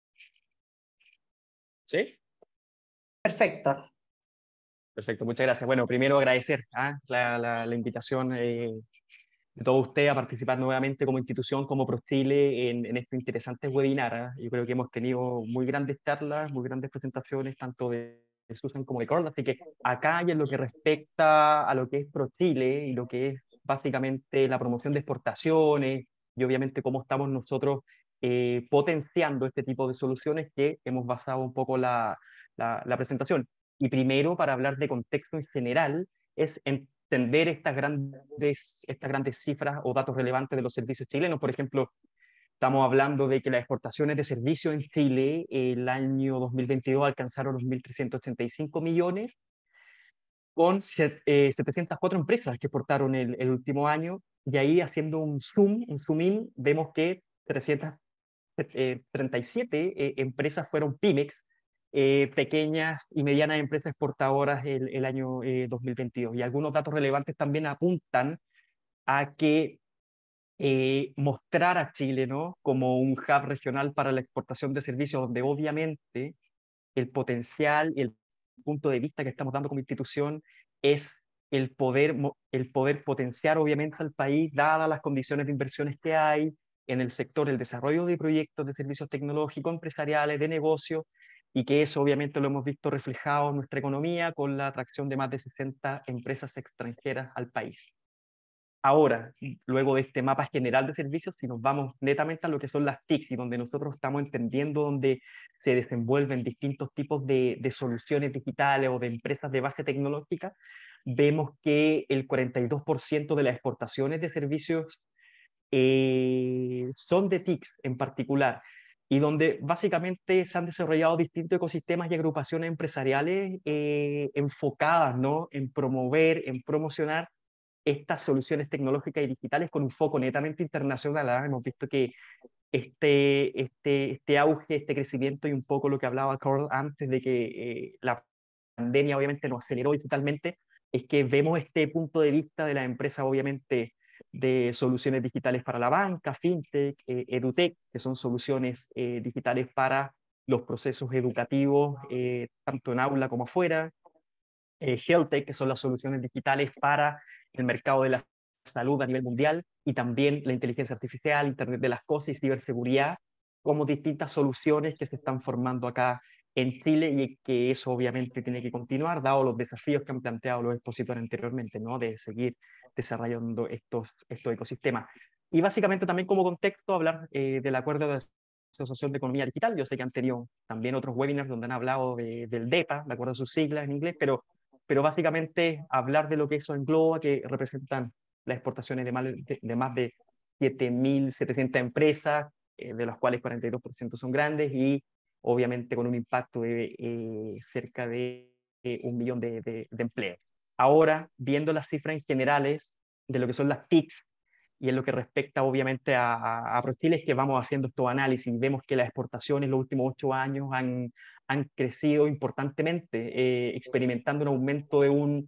[SPEAKER 4] ¿Sí?
[SPEAKER 1] Perfecto.
[SPEAKER 4] Perfecto, muchas gracias. Bueno, primero agradecer la invitación de todos ustedes a participar nuevamente como institución, como ProChile, en este interesante webinar. Yo creo que hemos tenido muy grandes charlas, muy grandes presentaciones, tanto de Susan como de Carl. Así que acá, y en lo que respecta a lo que es ProChile y lo que es básicamente la promoción de exportaciones, y obviamente cómo estamos nosotros potenciando este tipo de soluciones, que hemos basado un poco la presentación. Y primero, para hablar de contexto en general, es entender estas grandes cifras o datos relevantes de los servicios chilenos. Por ejemplo, estamos hablando de que las exportaciones de servicios en Chile el año 2022 alcanzaron los 1.385 millones, con 704 empresas que exportaron el último año. Y ahí, haciendo un zoom in, vemos que 337 empresas fueron pymes, pequeñas y medianas empresas exportadoras el año 2022. Y algunos datos relevantes también apuntan a que mostrar a Chile, ¿no?, como un hub regional para la exportación de servicios, donde obviamente el potencial y el punto de vista que estamos dando como institución es el poder potenciar obviamente al país, dadas las condiciones de inversiones que hay en el sector, el desarrollo de proyectos de servicios tecnológicos, empresariales, de negocio, y que eso obviamente lo hemos visto reflejado en nuestra economía con la atracción de más de 60 empresas extranjeras al país. Ahora, luego de este mapa general de servicios, si nos vamos netamente a lo que son las TICs, y donde nosotros estamos entendiendo dónde se desenvuelven distintos tipos de soluciones digitales o de empresas de base tecnológica, vemos que el 42% de las exportaciones de servicios son de TICs en particular, y donde básicamente se han desarrollado distintos ecosistemas y agrupaciones empresariales enfocadas, ¿no?, en promover, en promocionar estas soluciones tecnológicas y digitales con un foco netamente internacional. Hemos visto que este auge, este crecimiento y un poco lo que hablaba Carl antes de que la pandemia obviamente nos aceleró totalmente, es que vemos este punto de vista de la empresa obviamente de soluciones digitales para la banca, fintech, edutech, que son soluciones digitales para los procesos educativos, tanto en aula como afuera, HealthTech, que son las soluciones digitales para el mercado de la salud a nivel mundial, y también la inteligencia artificial, Internet de las cosas y ciberseguridad, como distintas soluciones que se están formando acá en Chile y que eso obviamente tiene que continuar, dado los desafíos que han planteado los expositores anteriormente, ¿no? De seguir desarrollando estos ecosistemas. Y básicamente también como contexto hablar del acuerdo de Asociación de Economía Digital. Yo sé que han tenido también otros webinars donde han hablado del DEPA, de acuerdo a sus siglas en inglés, pero básicamente hablar de lo que eso engloba, que representan las exportaciones de más de 7.700 empresas, de las cuales 42% son grandes y obviamente con un impacto de cerca de 1 millón de empleos. Ahora, viendo las cifras en generales de lo que son las TICs y en lo que respecta obviamente a ProChile, es que vamos haciendo estos análisis y vemos que las exportaciones en los últimos 8 años han crecido importantemente, experimentando un aumento de un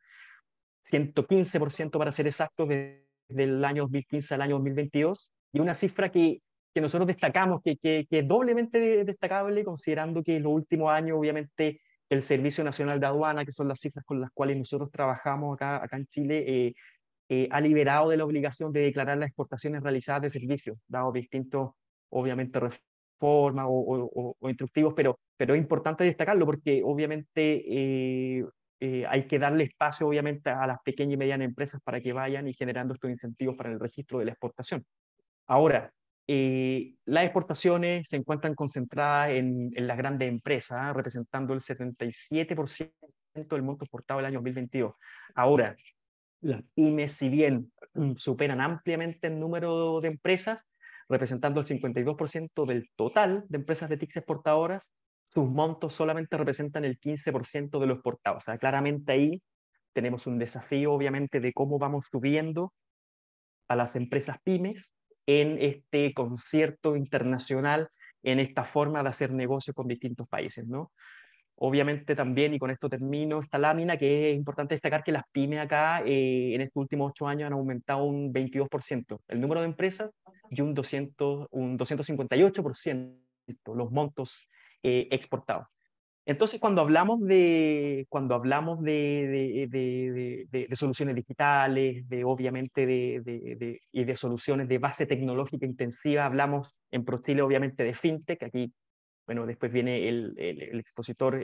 [SPEAKER 4] 115% para ser exactos desde el año 2015 al año 2022, y una cifra que nosotros destacamos, que es doblemente destacable, considerando que en los últimos años obviamente el Servicio Nacional de Aduana, que son las cifras con las cuales nosotros trabajamos acá en Chile, ha liberado de la obligación de declarar las exportaciones realizadas de servicios, dado distintos, obviamente, reformas o instructivos, pero es importante destacarlo porque obviamente hay que darle espacio, obviamente, a las pequeñas y medianas empresas para que vayan y generando estos incentivos para el registro de la exportación. Ahora, las exportaciones se encuentran concentradas en las grandes empresas, representando el 77% del monto exportado del año 2022. Ahora, las pymes, si bien superan ampliamente el número de empresas, representando el 52% del total de empresas de TICs exportadoras, sus montos solamente representan el 15% de lo exportado. O sea, claramente ahí tenemos un desafío, obviamente, de cómo vamos subiendo a las empresas pymes en este concierto internacional, en esta forma de hacer negocio con distintos países, ¿no? Obviamente también, y con esto termino esta lámina, que es importante destacar que las pymes acá en estos últimos 8 años han aumentado un 22% el número de empresas y un 258% los montos exportados. Entonces, cuando hablamos de soluciones digitales, obviamente y de soluciones de base tecnológica intensiva, hablamos en ProChile obviamente de fintech. Aquí, bueno, después viene el expositor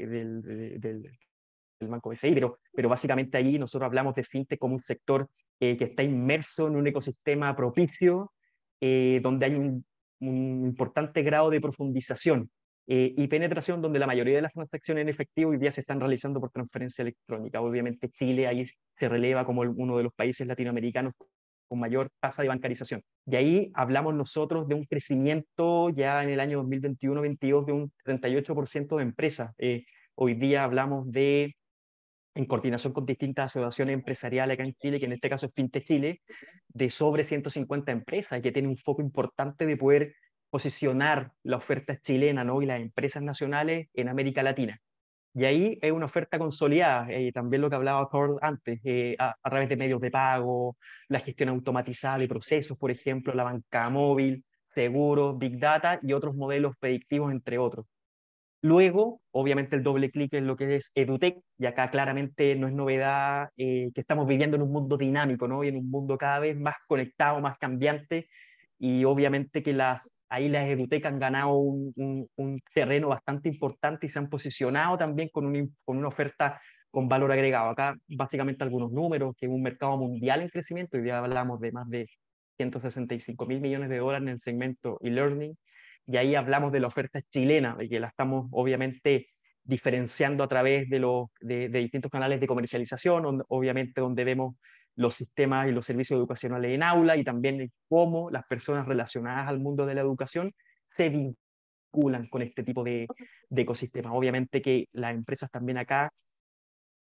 [SPEAKER 4] del Banco BCI, pero básicamente ahí nosotros hablamos de fintech como un sector que está inmerso en un ecosistema propicio, donde hay un importante grado de profundización y penetración, donde la mayoría de las transacciones en efectivo hoy día se están realizando por transferencia electrónica. Obviamente Chile ahí se releva como uno de los países latinoamericanos con mayor tasa de bancarización. Y ahí hablamos nosotros de un crecimiento ya en el año 2021-22 de un 38% de empresas. Hoy día hablamos en coordinación con distintas asociaciones empresariales acá en Chile, que en este caso es Fintech Chile, de sobre 150 empresas, que tiene un foco importante de poder posicionar la oferta chilena, ¿no? Y las empresas nacionales en América Latina. Y ahí es una oferta consolidada, también lo que hablaba Carl antes, a través de medios de pago, la gestión automatizada de procesos, por ejemplo, la banca móvil, seguros, Big Data y otros modelos predictivos, entre otros. Luego, obviamente, el doble clic en lo que es EduTech, y acá claramente no es novedad que estamos viviendo en un mundo dinámico, ¿no? Y en un mundo cada vez más conectado, más cambiante, y obviamente que ahí las EduTech han ganado un terreno bastante importante y se han posicionado también con una oferta con valor agregado. Acá, básicamente, algunos números, que es un mercado mundial en crecimiento, hoy día hablamos de más de 165.000 millones de dólares en el segmento e-learning, y ahí hablamos de la oferta chilena, y que la estamos obviamente diferenciando a través de distintos canales de comercialización, obviamente donde vemos los sistemas y los servicios educacionales en aula y también cómo las personas relacionadas al mundo de la educación se vinculan con este tipo de ecosistemas. Obviamente que las empresas también acá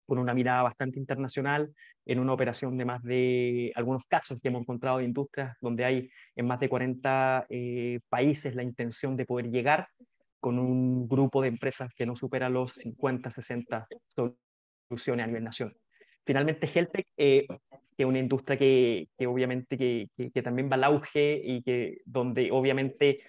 [SPEAKER 4] con una mirada bastante internacional, en una operación de más de algunos casos que hemos encontrado de industrias donde hay en más de 40 países la intención de poder llegar con un grupo de empresas que no supera los 50, 60 soluciones a nivel nacional. Finalmente, HealthTech, que es una industria que obviamente que también va al auge y que donde obviamente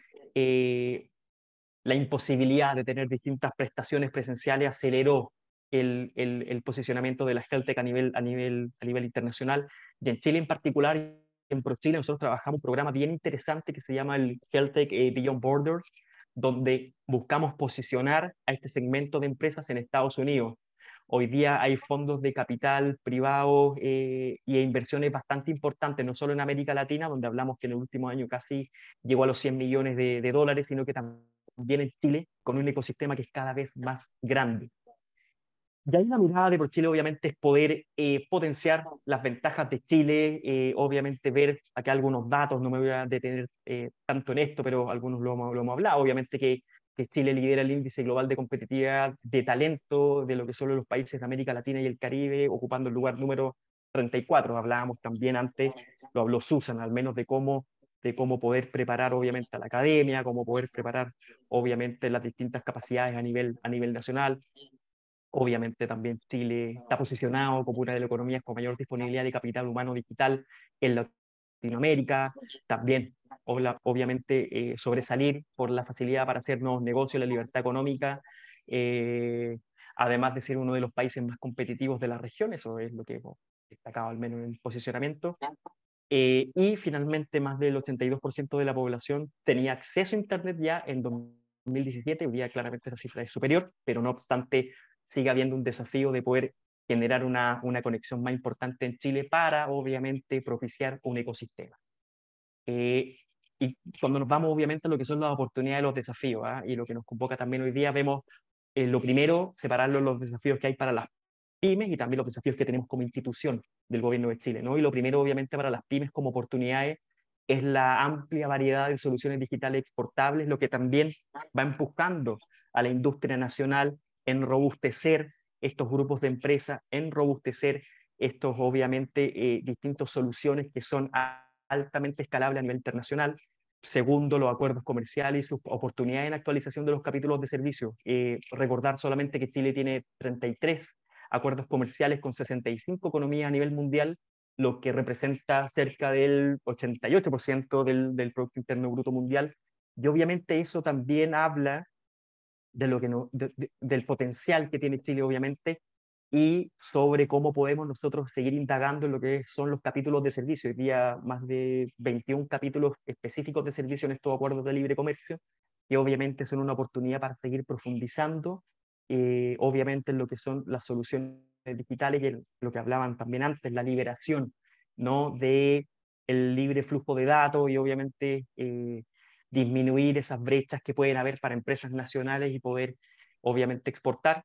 [SPEAKER 4] la imposibilidad de tener distintas prestaciones presenciales aceleró el posicionamiento de la HealthTech a nivel internacional. Y en Chile en particular, en ProChile, nosotros trabajamos un programa bien interesante que se llama el HealthTech Beyond Borders, donde buscamos posicionar a este segmento de empresas en Estados Unidos. Hoy día hay fondos de capital privado y inversiones bastante importantes, no solo en América Latina, donde hablamos que en el último año casi llegó a los 100 millones de dólares, sino que también en Chile, con un ecosistema que es cada vez más grande. Y ahí la mirada de ProChile obviamente es poder potenciar las ventajas de Chile, obviamente ver acá algunos datos, no me voy a detener tanto en esto, pero algunos lo hemos hablado, obviamente que Chile lidera el índice global de competitividad de talento de lo que son los países de América Latina y el Caribe, ocupando el lugar número 34. Hablábamos también antes, lo habló Susan, al menos de cómo poder preparar obviamente a la academia, cómo poder preparar obviamente las distintas capacidades a nivel nacional. Obviamente también Chile está posicionado como una de las economías con mayor disponibilidad de capital humano digital en Latinoamérica. También, obviamente, sobresalir por la facilidad para hacer nuevos negocios, la libertad económica, además de ser uno de los países más competitivos de la región. Eso es lo que hemos destacado al menos en el posicionamiento. Y finalmente, más del 82% de la población tenía acceso a Internet ya en 2017. Hoy día claramente esa cifra es superior, pero no obstante sigue habiendo un desafío de poder generar una conexión más importante en Chile para, obviamente, propiciar un ecosistema. Y cuando nos vamos, obviamente, a lo que son las oportunidades y los desafíos, y lo que nos convoca también hoy día, vemos lo primero, separarlo los desafíos que hay para las pymes y también los desafíos que tenemos como institución del gobierno de Chile, ¿no? Y lo primero, obviamente, para las pymes como oportunidades es la amplia variedad de soluciones digitales exportables, lo que también va empujando a la industria nacional en robustecer estos grupos de empresas, en robustecer estos, obviamente, distintas soluciones que son altamente escalables a nivel internacional. Segundo, los acuerdos comerciales y sus oportunidades en actualización de los capítulos de servicio. Recordar solamente que Chile tiene 33 acuerdos comerciales con 65 economías a nivel mundial, lo que representa cerca del 88% del Producto Interno Bruto Mundial. Y obviamente eso también habla de lo que del potencial que tiene Chile, obviamente, y sobre cómo podemos nosotros seguir indagando en lo que son los capítulos de servicio. Hoy día más de 21 capítulos específicos de servicio en estos acuerdos de libre comercio, que obviamente son una oportunidad para seguir profundizando, obviamente en lo que son las soluciones digitales y en lo que hablaban también antes, la liberación, ¿no? De el libre flujo de datos y obviamente disminuir esas brechas que pueden haber para empresas nacionales y poder obviamente exportar.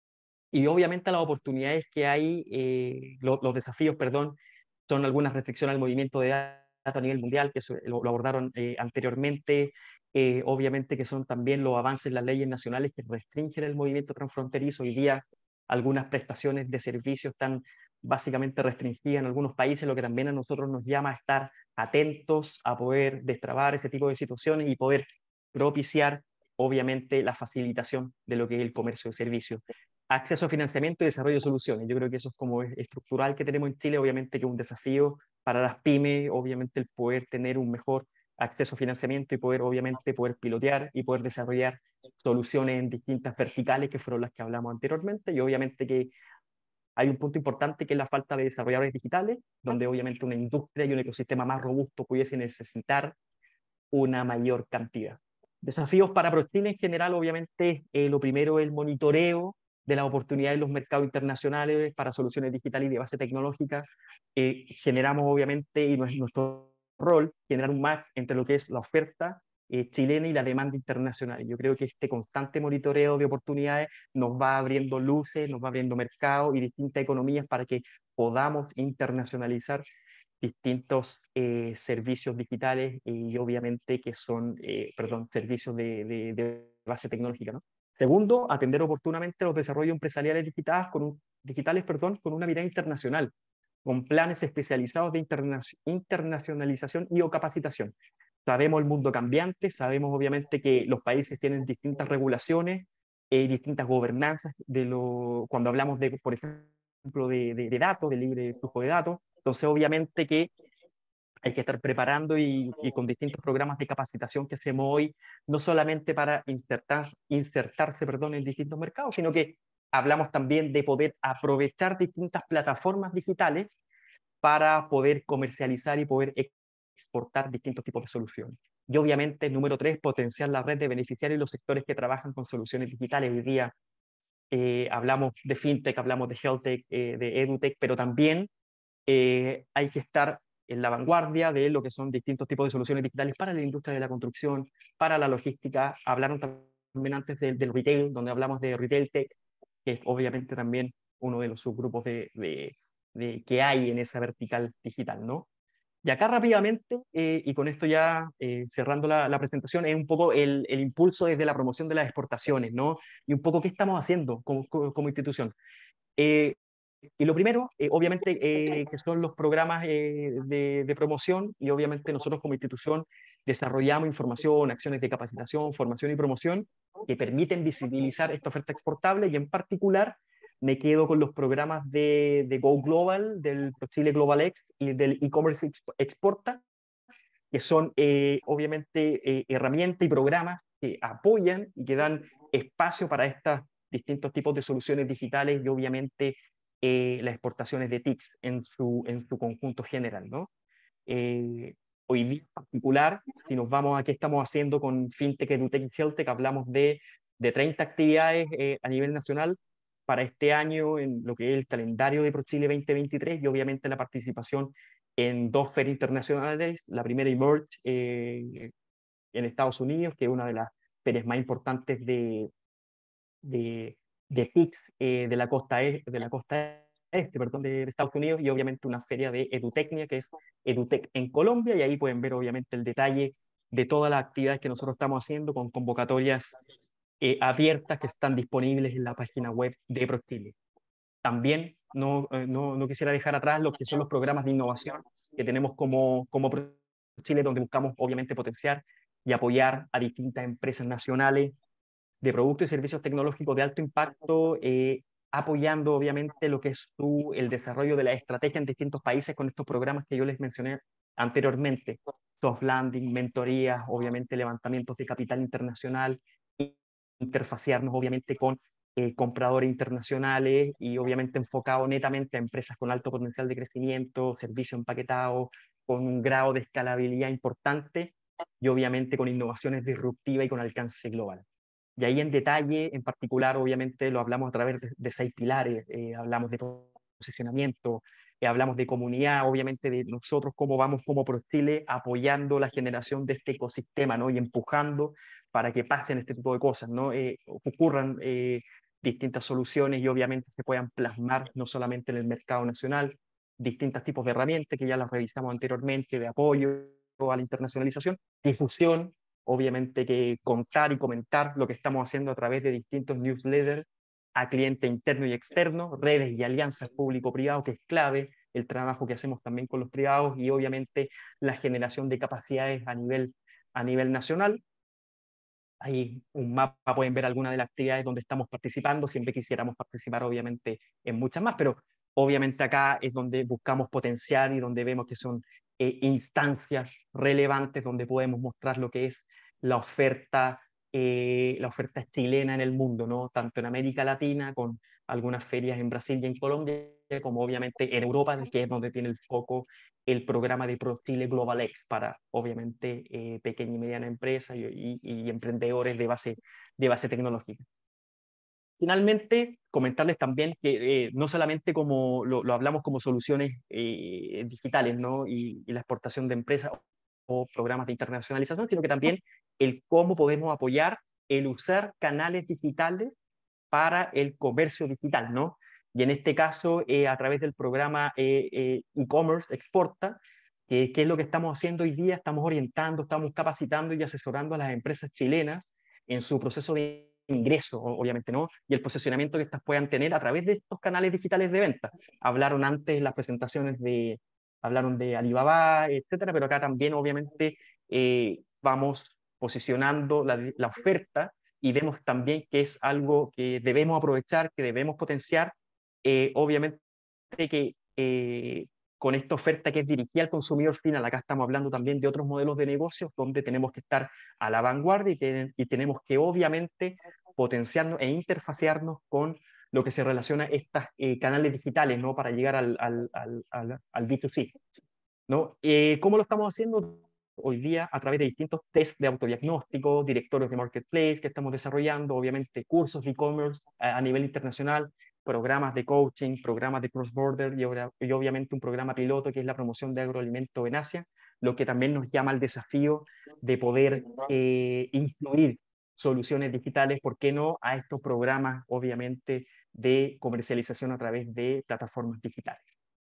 [SPEAKER 4] Y obviamente las oportunidades que hay, los desafíos, perdón, son algunas restricciones al movimiento de datos a nivel mundial, que eso lo abordaron anteriormente, obviamente que son también los avances en las leyes nacionales que restringen el movimiento transfronterizo. Hoy día algunas prestaciones de servicios están básicamente restringidas en algunos países, lo que también a nosotros nos llama a estar atentos a poder destrabar este tipo de situaciones y poder propiciar, obviamente, la facilitación de lo que es el comercio de servicios. Acceso a financiamiento y desarrollo de soluciones. Yo creo que eso es como estructural que tenemos en Chile, obviamente que es un desafío para las pymes, obviamente el poder tener un mejor acceso a financiamiento y poder, obviamente, poder pilotear y poder desarrollar soluciones en distintas verticales que fueron las que hablamos anteriormente. Y obviamente que hay un punto importante que es la falta de desarrolladores digitales, donde obviamente una industria y un ecosistema más robusto pudiese necesitar una mayor cantidad. Desafíos para ProChile en general, obviamente, lo primero es el monitoreo de las oportunidades en los mercados internacionales para soluciones digitales y de base tecnológica. Generamos, obviamente, y nuestro rol, generar un match entre lo que es la oferta chilena y la demanda internacional. Yo creo que este constante monitoreo de oportunidades nos va abriendo luces, nos va abriendo mercados y distintas economías para que podamos internacionalizar distintos servicios digitales y obviamente que son, servicios de base tecnológica, ¿no? Segundo, atender oportunamente los desarrollos empresariales digitales digitales, perdón, con una mirada internacional, con planes especializados de internacionalización y o capacitación. Sabemos el mundo cambiante, sabemos obviamente que los países tienen distintas regulaciones, distintas gobernanzas, cuando hablamos de, por ejemplo, de datos, de libre flujo de datos. Entonces, obviamente que hay que estar preparando y con distintos programas de capacitación que hacemos hoy, no solamente para insertarse, perdón, en distintos mercados, sino que hablamos también de poder aprovechar distintas plataformas digitales para poder comercializar y poder exportar distintos tipos de soluciones. Y obviamente, número 3, potenciar la red de beneficiarios y los sectores que trabajan con soluciones digitales. Hoy día hablamos de fintech, hablamos de healthtech, de edutech, pero también hay que estar en la vanguardia de lo que son distintos tipos de soluciones digitales para la industria de la construcción, para la logística. Hablaron también antes del retail, donde hablamos de retail tech, que es obviamente también uno de los subgrupos que hay en esa vertical digital, ¿no? Y acá rápidamente, y con esto ya cerrando la presentación, es un poco el impulso desde la promoción de las exportaciones, ¿no? Y un poco qué estamos haciendo como institución. Y lo primero, obviamente, que son los programas de promoción, y obviamente nosotros como institución desarrollamos información, acciones de capacitación, formación y promoción que permiten visibilizar esta oferta exportable, y en particular me quedo con los programas de Go Global, del ProChile Global X y del e-commerce exporta, que son obviamente herramientas y programas que apoyan y que dan espacio para estos distintos tipos de soluciones digitales y obviamente las exportaciones de TICs en su conjunto general, ¿no? Hoy día en particular, si nos vamos a qué estamos haciendo con FinTech, EduTech y HealthTech, hablamos de 30 actividades a nivel nacional para este año en lo que es el calendario de ProChile 2023 y obviamente la participación en 2 ferias internacionales, la primera Emerge en Estados Unidos, que es una de las ferias más importantes de TICs de la costa este, perdón, de Estados Unidos, y obviamente una feria de Edutecnia, que es Edutec en Colombia, y ahí pueden ver obviamente el detalle de todas las actividades que nosotros estamos haciendo con convocatorias abiertas que están disponibles en la página web de ProChile. También no quisiera dejar atrás lo que son los programas de innovación que tenemos como ProChile, donde buscamos obviamente potenciar y apoyar a distintas empresas nacionales de productos y servicios tecnológicos de alto impacto, apoyando obviamente lo que es el desarrollo de la estrategia en distintos países con estos programas que yo les mencioné anteriormente: soft landing, mentorías, obviamente levantamientos de capital internacional, interfacearnos obviamente con compradores internacionales y obviamente enfocado netamente a empresas con alto potencial de crecimiento, servicio empaquetado, con un grado de escalabilidad importante y obviamente con innovaciones disruptivas y con alcance global. Y ahí en detalle, en particular, obviamente lo hablamos a través de 6 pilares. Hablamos de posicionamiento, hablamos de comunidad, obviamente de nosotros cómo vamos como ProChile apoyando la generación de este ecosistema, ¿no? Y empujando para que pasen este tipo de cosas, ¿no? Ocurran distintas soluciones y obviamente se puedan plasmar no solamente en el mercado nacional, distintos tipos de herramientas que ya las revisamos anteriormente, de apoyo a la internacionalización, difusión, obviamente que contar y comentar lo que estamos haciendo a través de distintos newsletters a cliente interno y externo, redes y alianzas público-privado, que es clave, el trabajo que hacemos también con los privados y obviamente la generación de capacidades a nivel nacional. Ahí un mapa, pueden ver algunas de las actividades donde estamos participando, siempre quisiéramos participar obviamente en muchas más, pero obviamente acá es donde buscamos potenciar y donde vemos que son instancias relevantes donde podemos mostrar lo que es la oferta chilena en el mundo, ¿no? Tanto en América Latina, con algunas ferias en Brasil y en Colombia, como obviamente en Europa, que es donde tiene el foco el programa de ProChile Global X para, obviamente, pequeña y mediana empresa y emprendedores de base tecnológica. Finalmente, comentarles también que no solamente como lo hablamos como soluciones digitales, ¿no? Y la exportación de empresas o programas de internacionalización, sino que también el cómo podemos apoyar el usar canales digitales para el comercio digital, ¿no? Y en este caso, a través del programa e-commerce Exporta, que es lo que estamos haciendo hoy día, estamos orientando, estamos capacitando y asesorando a las empresas chilenas en su proceso de ingreso, obviamente, ¿no? Y el posicionamiento que estas puedan tener a través de estos canales digitales de venta. Hablaron antes en las presentaciones hablaron de Alibaba, etcétera, pero acá también, obviamente, vamos posicionando la oferta y vemos también que es algo que debemos aprovechar, que debemos potenciar, obviamente que con esta oferta que es dirigida al consumidor final, acá estamos hablando también de otros modelos de negocios donde tenemos que estar a la vanguardia y tenemos que obviamente potenciarnos e interfacearnos con lo que se relaciona a estos canales digitales, ¿no? Para llegar al B2C, ¿no? ¿Cómo lo estamos haciendo? Hoy día a través de distintos test de autodiagnóstico, directorios de marketplace que estamos desarrollando, obviamente cursos de e-commerce a nivel internacional, programas de coaching, programas de cross-border y obviamente un programa piloto que es la promoción de agroalimentos en Asia, lo que también nos llama al desafío de poder incluir soluciones digitales, ¿por qué no?, a estos programas, obviamente, de comercialización a través de plataformas digitales.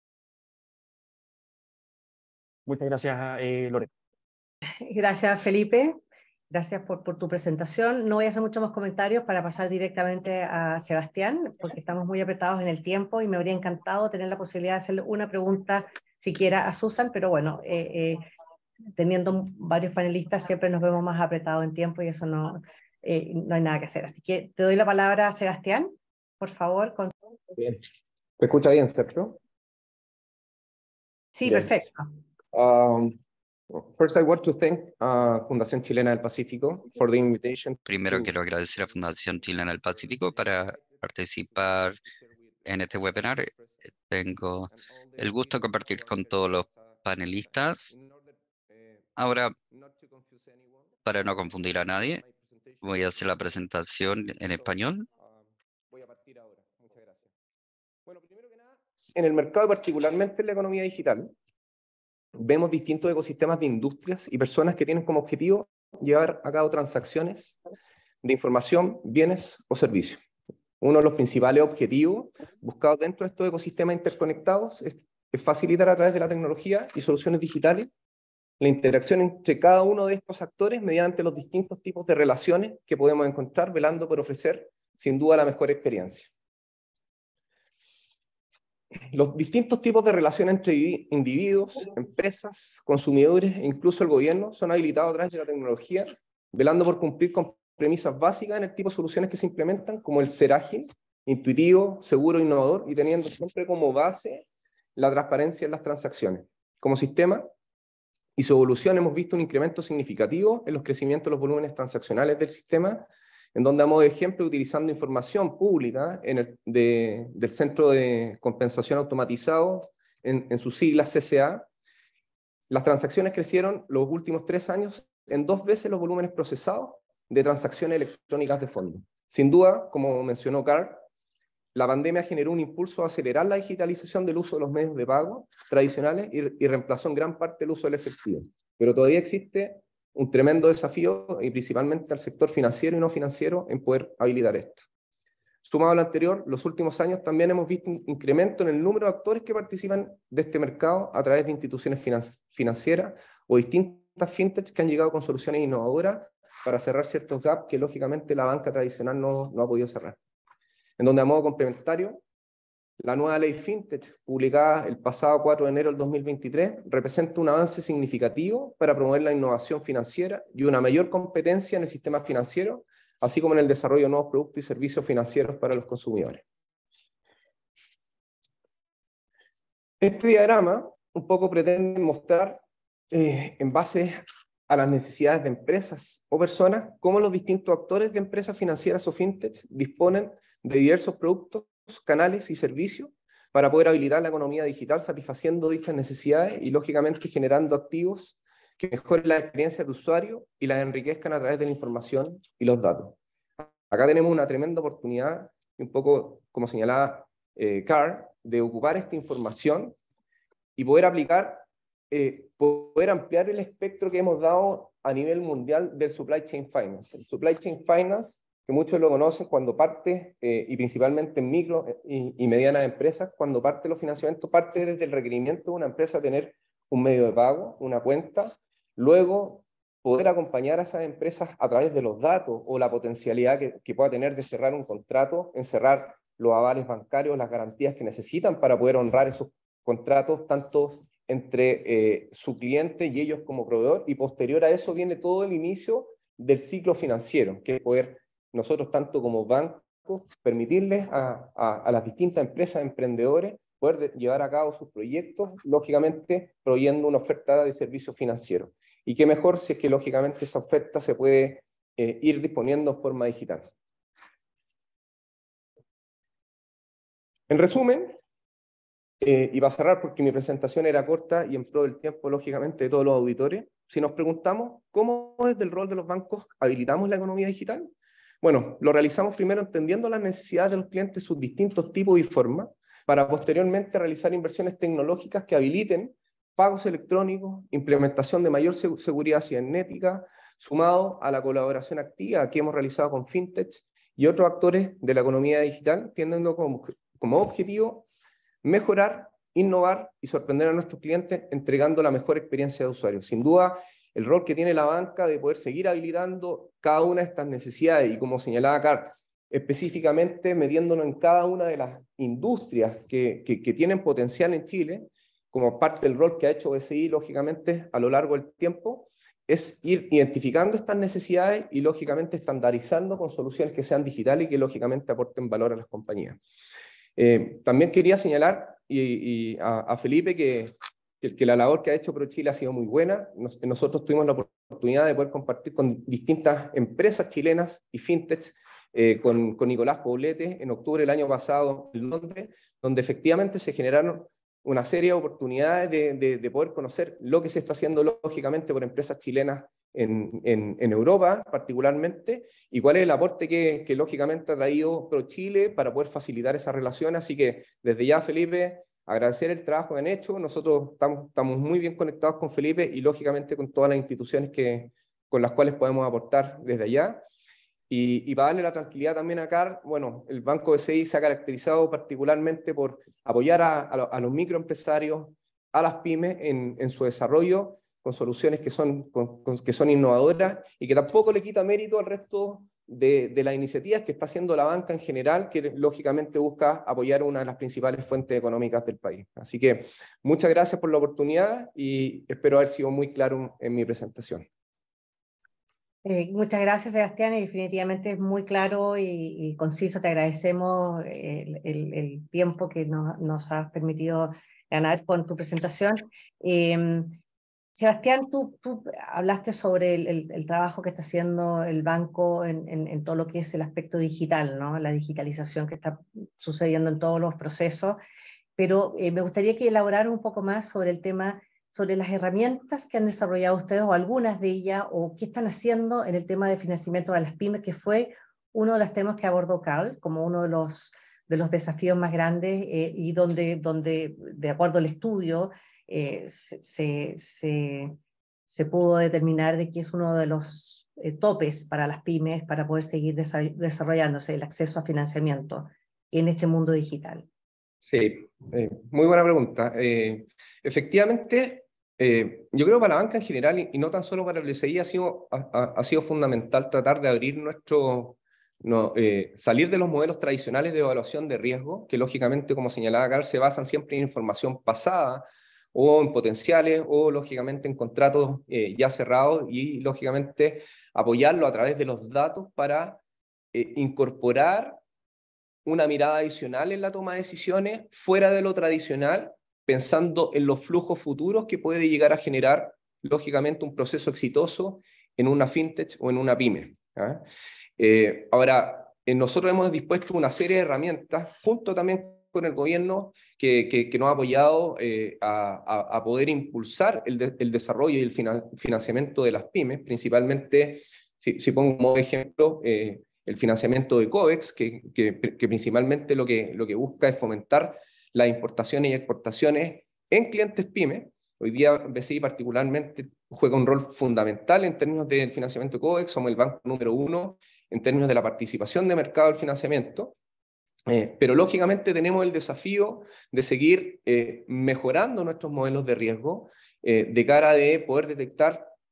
[SPEAKER 4] Muchas gracias, Lorena.
[SPEAKER 1] Gracias, Felipe. Gracias por tu presentación. No voy a hacer muchos más comentarios para pasar directamente a Sebastián, porque estamos muy apretados en el tiempo y me habría encantado tener la posibilidad de hacerle una pregunta siquiera a Susan, pero bueno, teniendo varios panelistas siempre nos vemos más apretados en tiempo y eso no hay nada que hacer. Así que te doy la palabra a Sebastián, por favor.
[SPEAKER 5] Bien. ¿Me escucha bien, cierto?
[SPEAKER 1] Sí,
[SPEAKER 5] Bien.
[SPEAKER 1] perfecto.
[SPEAKER 5] First, I want to thank Fundación Chilena del Pacífico for the invitation.
[SPEAKER 2] Primero quiero agradecer a Fundación Chilena del Pacífico para participar en este webinar. Tengo el gusto de compartir con todos los panelistas. Ahora, para no confundir a nadie, voy a hacer la presentación en español.
[SPEAKER 5] Voy a partir ahora. Muchas gracias. Bueno, primero que nada, en el mercado y particularmente en la economía digital, vemos distintos ecosistemas de industrias y personas que tienen como objetivo llevar a cabo transacciones de información, bienes o servicios. Uno de los principales objetivos buscados dentro de estos ecosistemas interconectados es facilitar a través de la tecnología y soluciones digitales la interacción entre cada uno de estos actores mediante los distintos tipos de relaciones que podemos encontrar, velando por ofrecer, sin duda, la mejor experiencia. Los distintos tipos de relaciones entre individuos, empresas, consumidores e incluso el gobierno son habilitados a través de la tecnología, velando por cumplir con premisas básicas en el tipo de soluciones que se implementan, como el ser ágil, intuitivo, seguro, innovador, y teniendo siempre como base la transparencia en las transacciones. Como sistema y su evolución hemos visto un incremento significativo en los crecimientos de los volúmenes transaccionales del sistema, en donde a modo de ejemplo, utilizando información pública del Centro de Compensación Automatizado, en sus siglas CCA, las transacciones crecieron los últimos 3 años en 2 veces los volúmenes procesados de transacciones electrónicas de fondo. Sin duda, como mencionó Carl, la pandemia generó un impulso a acelerar la digitalización del uso de los medios de pago tradicionales y reemplazó en gran parte el uso del efectivo. Pero todavía existe un tremendo desafío, y principalmente al sector financiero y no financiero, en poder habilitar esto. Sumado a lo anterior, los últimos años también hemos visto un incremento en el número de actores que participan de este mercado a través de instituciones financieras o distintas fintechs que han llegado con soluciones innovadoras para cerrar ciertos gaps que lógicamente la banca tradicional no ha podido cerrar. En donde, a modo complementario, la nueva ley FinTech, publicada el pasado 4 de enero del 2023, representa un avance significativo para promover la innovación financiera y una mayor competencia en el sistema financiero, así como en el desarrollo de nuevos productos y servicios financieros para los consumidores. Este diagrama un poco pretende mostrar, en base a las necesidades de empresas o personas, cómo los distintos actores de empresas financieras o fintech disponen de diversos productos, canales y servicios para poder habilitar la economía digital, satisfaciendo dichas necesidades y, lógicamente, generando activos que mejoren la experiencia de usuario y las enriquezcan a través de la información y los datos. Acá tenemos una tremenda oportunidad, un poco como señalaba Carl, de ocupar esta información y poder aplicar, poder ampliar el espectro que hemos dado a nivel mundial del Supply Chain Finance. El Supply Chain Finance, que muchos lo conocen cuando parte, y principalmente en micro y medianas empresas, cuando parte los financiamientos, parte desde el requerimiento de una empresa tener un medio de pago, una cuenta, luego poder acompañar a esas empresas a través de los datos o la potencialidad que pueda tener de cerrar un contrato, en cerrar los avales bancarios, las garantías que necesitan para poder honrar esos contratos, tanto entre su cliente y ellos como proveedor, y posterior a eso viene todo el inicio del ciclo financiero, que es poder nosotros, tanto como bancos, permitirles a las distintas empresas, emprendedores, poder llevar a cabo sus proyectos, lógicamente proveyendo una oferta de servicios financieros. Y qué mejor si es que lógicamente esa oferta se puede ir disponiendo en forma digital. En resumen, y para cerrar, porque mi presentación era corta y en pro del tiempo, lógicamente, de todos los auditores, si nos preguntamos cómo desde el rol de los bancos habilitamos la economía digital, bueno, lo realizamos primero entendiendo las necesidades de los clientes, sus distintos tipos y formas, para posteriormente realizar inversiones tecnológicas que habiliten pagos electrónicos, implementación de mayor seguridad cibernética, sumado a la colaboración activa que hemos realizado con fintech y otros actores de la economía digital, teniendo como objetivo mejorar, innovar y sorprender a nuestros clientes entregando la mejor experiencia de usuario. Sin duda, el rol que tiene la banca de poder seguir habilitando cada una de estas necesidades y, como señalaba Carl, específicamente metiéndonos en cada una de las industrias que tienen potencial en Chile, como parte del rol que ha hecho BCI, lógicamente, a lo largo del tiempo, es ir identificando estas necesidades y, lógicamente, estandarizando con soluciones que sean digitales y que, lógicamente, aporten valor a las compañías. También quería señalar a Felipe que la labor que ha hecho ProChile ha sido muy buena. Nosotros tuvimos la oportunidad de poder compartir con distintas empresas chilenas y fintechs, con Nicolás Poblete en octubre del año pasado en Londres, donde efectivamente se generaron una serie de oportunidades de poder conocer lo que se está haciendo lógicamente por empresas chilenas en Europa particularmente, y cuál es el aporte que lógicamente ha traído ProChile para poder facilitar esa relación. Así que desde ya, Felipe, agradecer el trabajo que han hecho. Nosotros estamos muy bien conectados con Felipe y lógicamente con todas las instituciones con las cuales podemos aportar desde allá. Y para darle la tranquilidad también a Carl, bueno, el Banco BCI se ha caracterizado particularmente por apoyar a los microempresarios, a las pymes en su desarrollo, con soluciones que son innovadoras y que tampoco le quita mérito al resto de las iniciativas que está haciendo la banca en general, que lógicamente busca apoyar una de las principales fuentes económicas del país. Así que muchas gracias por la oportunidad y espero haber sido muy claro en mi presentación.
[SPEAKER 1] Muchas gracias, Sebastián, y definitivamente es muy claro y conciso. Te agradecemos el tiempo que nos has permitido ganar con tu presentación. Sebastián, tú hablaste sobre el trabajo que está haciendo el banco en todo lo que es el aspecto digital, ¿no? La digitalización que está sucediendo en todos los procesos, pero me gustaría que elaboraran un poco más sobre el tema, sobre las herramientas que han desarrollado ustedes, o algunas de ellas, o qué están haciendo en el tema de financiamiento a las pymes, que fue uno de los temas que abordó Carl como uno de los desafíos más grandes, y donde, de acuerdo al estudio, se pudo determinar de que es uno de los topes para las pymes para poder seguir desarrollándose, el acceso a financiamiento en este mundo digital.
[SPEAKER 5] Sí, muy buena pregunta. Efectivamente, yo creo que para la banca en general, y no tan solo para el BCI, ha sido fundamental tratar de abrir salir de los modelos tradicionales de evaluación de riesgo, que lógicamente, como señalaba Carl, se basan siempre en información pasada, o en potenciales, o lógicamente en contratos ya cerrados, y lógicamente apoyarlo a través de los datos para incorporar una mirada adicional en la toma de decisiones fuera de lo tradicional, pensando en los flujos futuros que puede llegar a generar, lógicamente, un proceso exitoso en una fintech o en una pyme. Ahora, nosotros hemos dispuesto una serie de herramientas, junto también con el gobierno, que nos ha apoyado a poder impulsar el desarrollo y el financiamiento de las pymes, principalmente, si pongo como ejemplo, el financiamiento de COVEX, que principalmente lo que busca es fomentar las importaciones y exportaciones en clientes pymes. Hoy día BCI particularmente juega un rol fundamental en términos del financiamiento de COVEX, somos el banco número 1 en términos de la participación de mercado del financiamiento, pero lógicamente tenemos el desafío de seguir mejorando nuestros modelos de riesgo de cara de poder detectar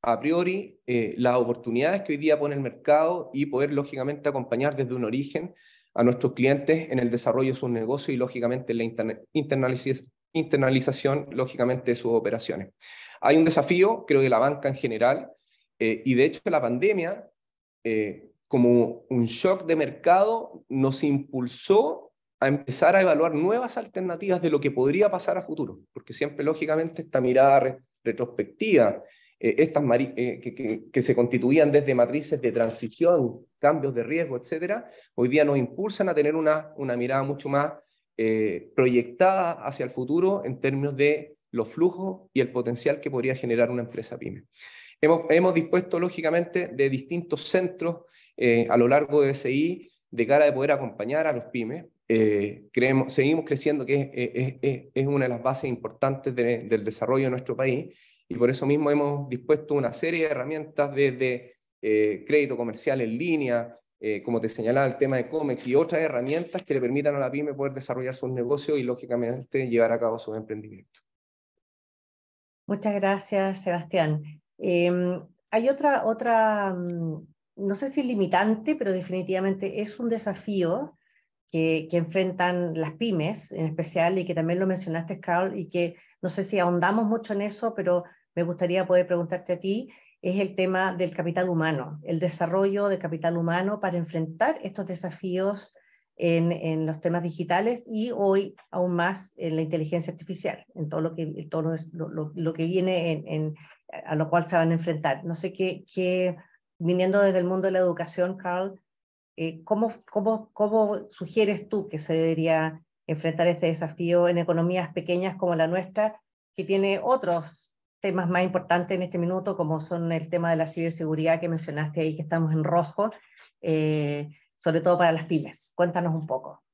[SPEAKER 5] a priori las oportunidades que hoy día pone el mercado y poder, lógicamente, acompañar desde un origen a nuestros clientes en el desarrollo de sus negocios y, lógicamente, en la internalización, lógicamente, de sus operaciones. Hay un desafío, creo que la banca en general, y de hecho la pandemia, como un shock de mercado, nos impulsó a empezar a evaluar nuevas alternativas de lo que podría pasar a futuro, porque siempre, lógicamente, esta mirada retrospectiva, que se constituían desde matrices de transición, cambios de riesgo, etcétera, hoy día nos impulsan a tener una mirada mucho más proyectada hacia el futuro en términos de los flujos y el potencial que podría generar una empresa pyme. Hemos dispuesto, lógicamente, de distintos centros a lo largo de SI de cara de poder acompañar a los pymes. Seguimos creciendo, que es una de las bases importantes del desarrollo de nuestro país, y por eso mismo hemos dispuesto una serie de herramientas desde crédito comercial en línea, como te señalaba, el tema de COMEX y otras herramientas que le permitan a la pyme poder desarrollar sus negocios y, lógicamente, llevar a cabo sus emprendimientos.
[SPEAKER 1] Muchas gracias, Sebastián. Hay no sé si limitante, pero definitivamente es un desafío que enfrentan las pymes en especial, y que también lo mencionaste, Carl, y que no sé si ahondamos mucho en eso, pero me gustaría poder preguntarte a ti, es el tema del capital humano, el desarrollo de capital humano para enfrentar estos desafíos en los temas digitales, y hoy aún más en la inteligencia artificial, en todo lo que viene a lo cual se van a enfrentar. No sé viniendo desde el mundo de la educación, Carl, ¿cómo sugieres tú que se debería enfrentar este desafío en economías pequeñas como la nuestra, que tiene otros temas más importantes en este minuto, como son el tema de la ciberseguridad que mencionaste ahí, que estamos en rojo, sobre todo para las pymes? Cuéntanos un poco.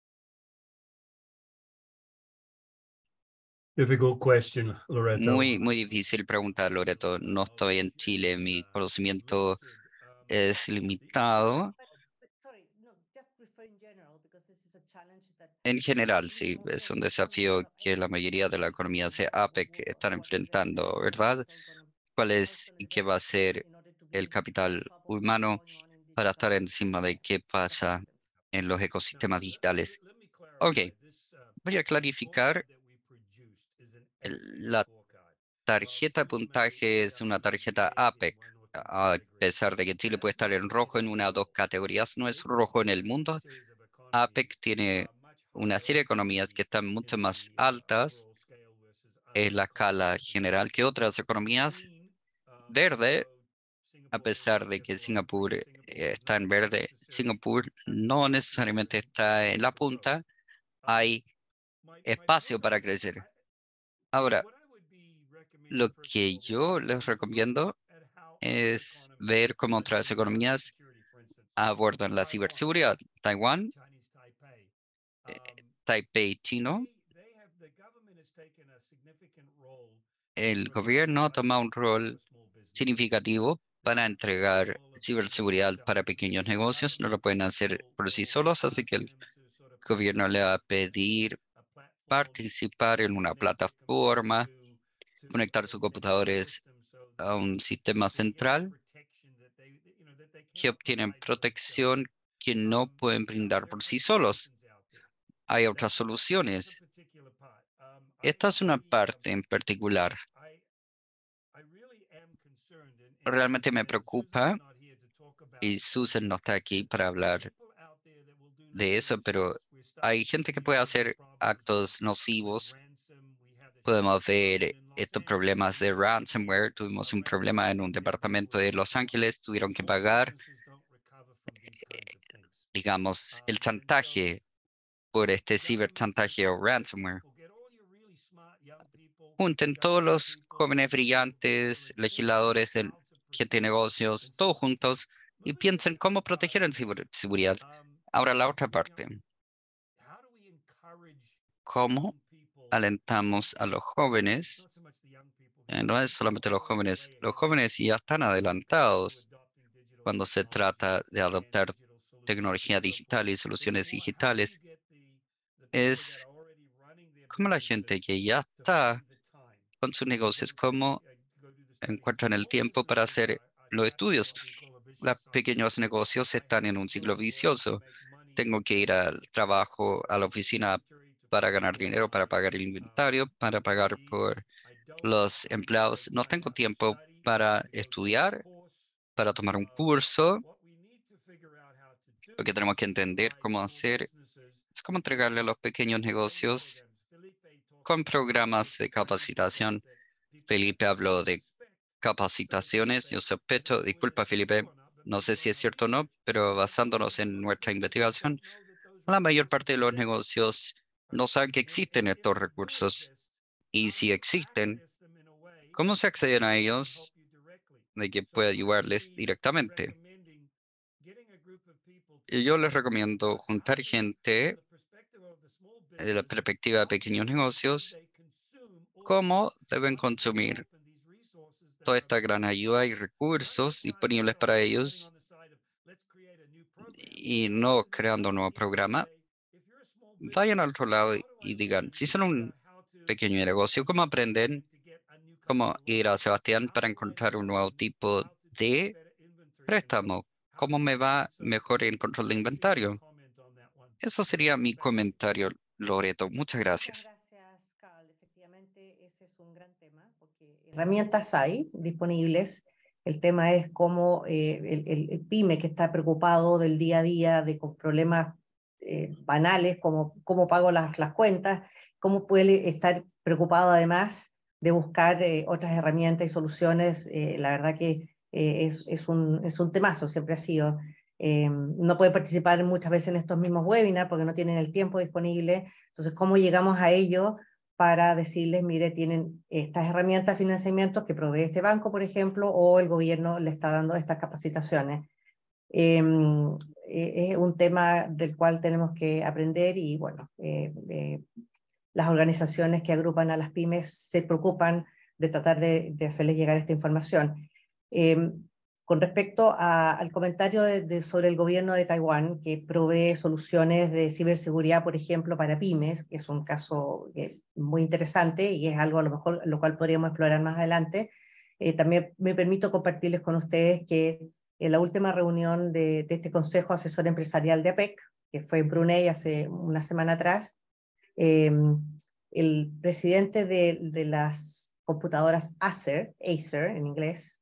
[SPEAKER 6] Difficult question, Loreto.
[SPEAKER 2] Muy difícil preguntar, Loreto. No estoy en Chile, mi conocimiento es limitado. En general, sí, es un desafío que la mayoría de la economía de APEC están enfrentando, ¿verdad? ¿Cuál es y qué va a ser el capital humano para estar encima de qué pasa en los ecosistemas digitales? Ok, voy a clarificar. La tarjeta de puntaje es una tarjeta APEC. A pesar de que Chile puede estar en rojo en una o dos categorías, no es rojo en el mundo. APEC tiene una serie de economías que están mucho más altas en la escala general que otras economías. Verde, a pesar de que Singapur está en verde, Singapur no necesariamente está en la punta. Hay espacio para crecer. Ahora, lo que yo les recomiendo es ver cómo otras economías abordan la ciberseguridad. Taiwán, Taipei chino, el gobierno toma un rol significativo para entregar ciberseguridad para pequeños negocios. No lo pueden hacer por sí solos, así que el gobierno le va a pedir participar en una plataforma, conectar sus computadores a un sistema central que obtienen protección que no pueden brindar por sí solos. Hay otras soluciones. Esta es una parte en particular. Realmente me preocupa, y Susan no está aquí para hablar de eso, pero hay gente que puede hacer actos nocivos. Podemos ver estos problemas de ransomware. Tuvimos un problema en un departamento de Los Ángeles, tuvieron que pagar, digamos, el chantaje por este ciberchantaje o ransomware. Junten todos los jóvenes brillantes, legisladores, gente de negocios, todos juntos, y piensen cómo proteger en ciberseguridad. Ahora la otra parte. ¿Cómo alentamos a los jóvenes? No es solamente los jóvenes ya están adelantados cuando se trata de adoptar tecnología digital y soluciones digitales. Es como la gente que ya está con sus negocios, cómo encuentran el tiempo para hacer los estudios. Los pequeños negocios están en un ciclo vicioso. Tengo que ir al trabajo, a la oficina para ganar dinero, para pagar el inventario, para pagar por los empleados. No tengo tiempo para estudiar, para tomar un curso. Lo que tenemos que entender cómo hacer es cómo entregarle a los pequeños negocios con programas de capacitación. Felipe habló de capacitaciones. Yo sospecho, disculpa Felipe, no sé si es cierto o no, pero basándonos en nuestra investigación, la mayor parte de los negocios no saben que existen estos recursos. Y si existen, ¿cómo se acceden a ellos de que pueda ayudarles directamente? Y yo les recomiendo juntar gente de la perspectiva de pequeños negocios, cómo deben consumir toda esta gran ayuda y recursos disponibles para ellos y no creando un nuevo programa. Vayan al otro lado y digan, si son un pequeño negocio, ¿cómo aprenden cómo ir a Sebastián para encontrar un nuevo tipo de préstamo? ¿Cómo me va mejor en control de inventario? Eso sería mi comentario, Loreto. Muchas
[SPEAKER 1] Muchas
[SPEAKER 2] gracias.
[SPEAKER 1] gracias, Carl. Efectivamente, ese es un gran tema, porque herramientas hay disponibles. El tema es cómo el pyme que está preocupado del día a día, con problemas banales, como cómo pago las cuentas, cómo puede estar preocupado además de buscar otras herramientas y soluciones. La verdad que es un temazo, siempre ha sido. No puede participar muchas veces en estos mismos webinars porque no tienen el tiempo disponible. Entonces, ¿cómo llegamos a ello para decirles, mire, tienen estas herramientas de financiamiento que provee este banco, por ejemplo, o el gobierno le está dando estas capacitaciones? Es un tema del cual tenemos que aprender y, bueno, las organizaciones que agrupan a las pymes se preocupan de tratar de hacerles llegar esta información. Con respecto al comentario sobre el gobierno de Taiwán, que provee soluciones de ciberseguridad, por ejemplo, para pymes, que es un caso muy interesante y es algo a lo mejor lo cual podríamos explorar más adelante, también me permito compartirles con ustedes que en la última reunión de este Consejo Asesor Empresarial de APEC, que fue en Brunei hace una semana atrás, el presidente de las computadoras Acer en inglés,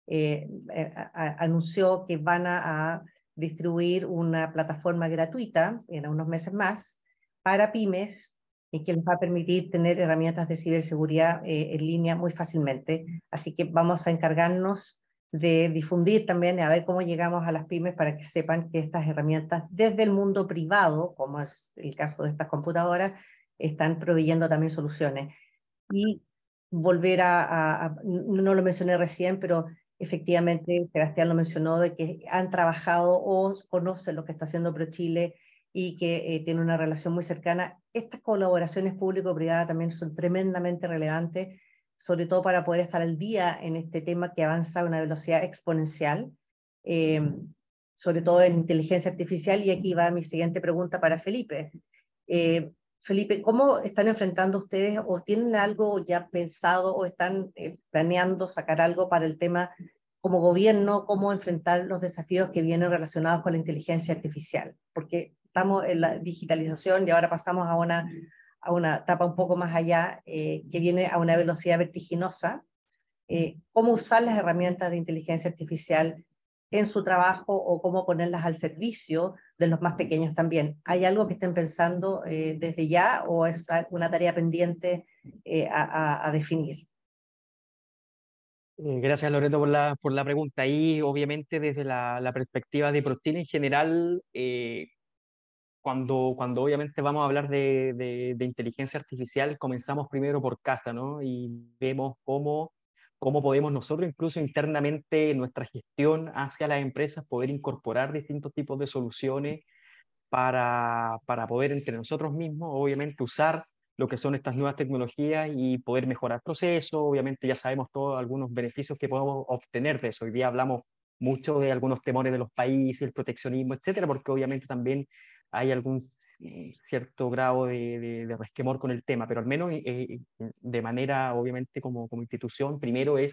[SPEAKER 1] anunció que van a distribuir una plataforma gratuita en unos meses más para pymes y que les va a permitir tener herramientas de ciberseguridad en línea muy fácilmente. Así que vamos a encargarnos de difundir también, a ver cómo llegamos a las pymes para que sepan que estas herramientas desde el mundo privado, como es el caso de estas computadoras, están proveyendo también soluciones. Y volver no lo mencioné recién, pero efectivamente Sebastián lo mencionó, de que han trabajado o conocen lo que está haciendo ProChile y que tiene una relación muy cercana. Estas colaboraciones público-privadas también son tremendamente relevantes, sobre todo para poder estar al día en este tema que avanza a una velocidad exponencial, eh, sobre todo en inteligencia artificial. Y aquí va mi siguiente pregunta para Felipe. Felipe, ¿cómo están enfrentando ustedes o tienen algo ya pensado o están planeando sacar algo para el tema como gobierno, cómo enfrentar los desafíos que vienen relacionados con la inteligencia artificial? Porque estamos en la digitalización y ahora pasamos a una etapa un poco más allá, que viene a una velocidad vertiginosa. ¿Cómo usar las herramientas de inteligencia artificial en su trabajo o cómo ponerlas al servicio de los más pequeños también? ¿Hay algo que estén pensando desde ya o es una tarea pendiente a definir?
[SPEAKER 4] Gracias, Loreto, por la pregunta. Y obviamente desde la perspectiva de ProChile en general, cuando obviamente vamos a hablar de inteligencia artificial, comenzamos primero por casa, ¿no? Y vemos cómo podemos nosotros, incluso internamente, en nuestra gestión hacia las empresas, poder incorporar distintos tipos de soluciones para poder entre nosotros mismos, obviamente, usar lo que son estas nuevas tecnologías y poder mejorar procesos. Obviamente ya sabemos todos algunos beneficios que podemos obtener de eso. Hoy día hablamos mucho de algunos temores de los países, el proteccionismo, etcétera, porque obviamente también hay algún cierto grado de resquemor con el tema, pero al menos de manera, obviamente, como institución, primero es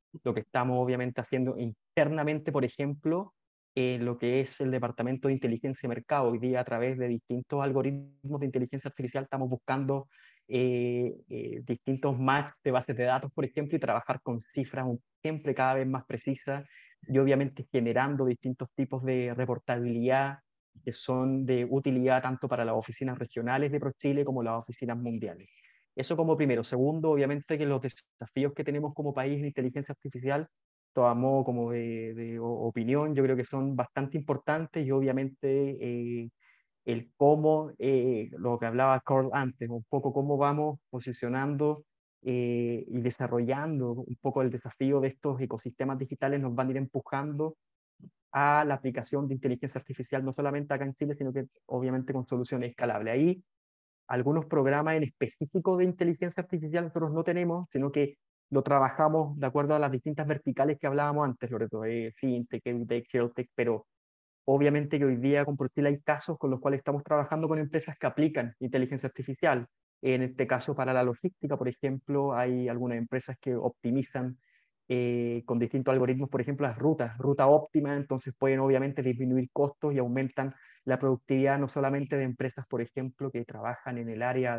[SPEAKER 4] lo que estamos obviamente haciendo internamente, por ejemplo, lo que es el Departamento de Inteligencia de Mercado. Hoy día, a través de distintos algoritmos de inteligencia artificial, estamos buscando distintos match de bases de datos, por ejemplo, y trabajar con cifras siempre cada vez más precisas, y obviamente generando distintos tipos de reportabilidad que son de utilidad tanto para las oficinas regionales de ProChile como las oficinas mundiales. Eso como primero. Segundo, obviamente que los desafíos que tenemos como país en inteligencia artificial, a modo como de opinión, yo creo que son bastante importantes, y obviamente el cómo, lo que hablaba Carl antes, un poco cómo vamos posicionando y desarrollando un poco el desafío de estos ecosistemas digitales, nos van a ir empujando a la aplicación de inteligencia artificial, no solamente acá en Chile, sino que obviamente con soluciones escalables. Ahí algunos programas en específico de inteligencia artificial nosotros no tenemos, sino que lo trabajamos de acuerdo a las distintas verticales que hablábamos antes, Loreto, FinTech, EdTech, HealthTech, pero obviamente que hoy día con ProChile hay casos con los cuales estamos trabajando con empresas que aplican inteligencia artificial. En este caso, para la logística, por ejemplo, hay algunas empresas que optimizan con distintos algoritmos, por ejemplo, las ruta óptima, entonces pueden obviamente disminuir costos y aumentan la productividad no solamente de empresas, por ejemplo, que trabajan en el área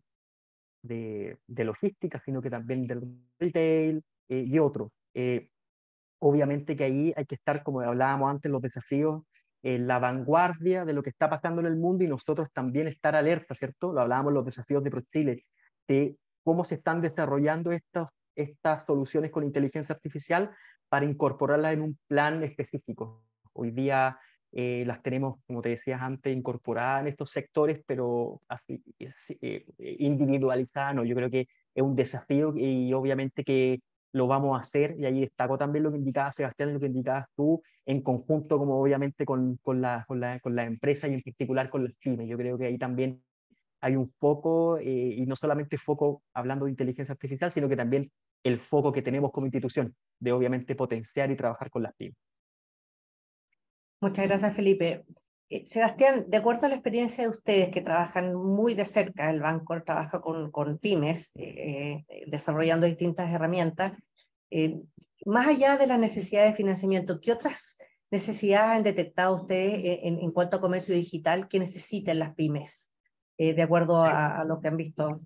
[SPEAKER 4] de logística, sino que también del retail y otros. Obviamente que ahí hay que estar, como hablábamos antes, los desafíos en la vanguardia de lo que está pasando en el mundo, y nosotros también estar alerta, ¿cierto? Lo hablábamos los desafíos de ProChile, de cómo se están desarrollando estas soluciones con inteligencia artificial para incorporarlas en un plan específico. Hoy día las tenemos, como te decías antes, incorporadas en estos sectores, pero así individualizadas, no. Yo creo que es un desafío, y obviamente que lo vamos a hacer, y ahí destaco también lo que indicaba Sebastián y lo que indicabas tú, en conjunto, como obviamente con la empresa, y en particular con las pymes. Yo creo que ahí también hay un foco, y no solamente foco hablando de inteligencia artificial, sino que también el foco que tenemos como institución, de obviamente potenciar y trabajar con las pymes.
[SPEAKER 1] Muchas gracias, Felipe. Sebastián, de acuerdo a la experiencia de ustedes que trabajan muy de cerca, el banco trabaja con pymes, desarrollando distintas herramientas, más allá de la necesidad de financiamiento, ¿qué otras necesidades han detectado ustedes en cuanto a comercio digital que necesitan las pymes, de acuerdo a lo que han visto?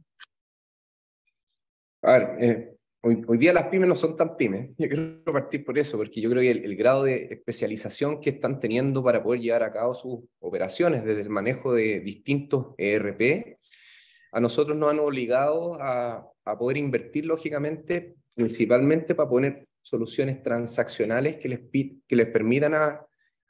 [SPEAKER 5] A ver, hoy día las pymes no son tan pymes. Yo quiero partir por eso, porque yo creo que el grado de especialización que están teniendo para poder llevar a cabo sus operaciones, desde el manejo de distintos ERP, a nosotros nos han obligado a poder invertir, lógicamente, principalmente para poner soluciones transaccionales que les permitan a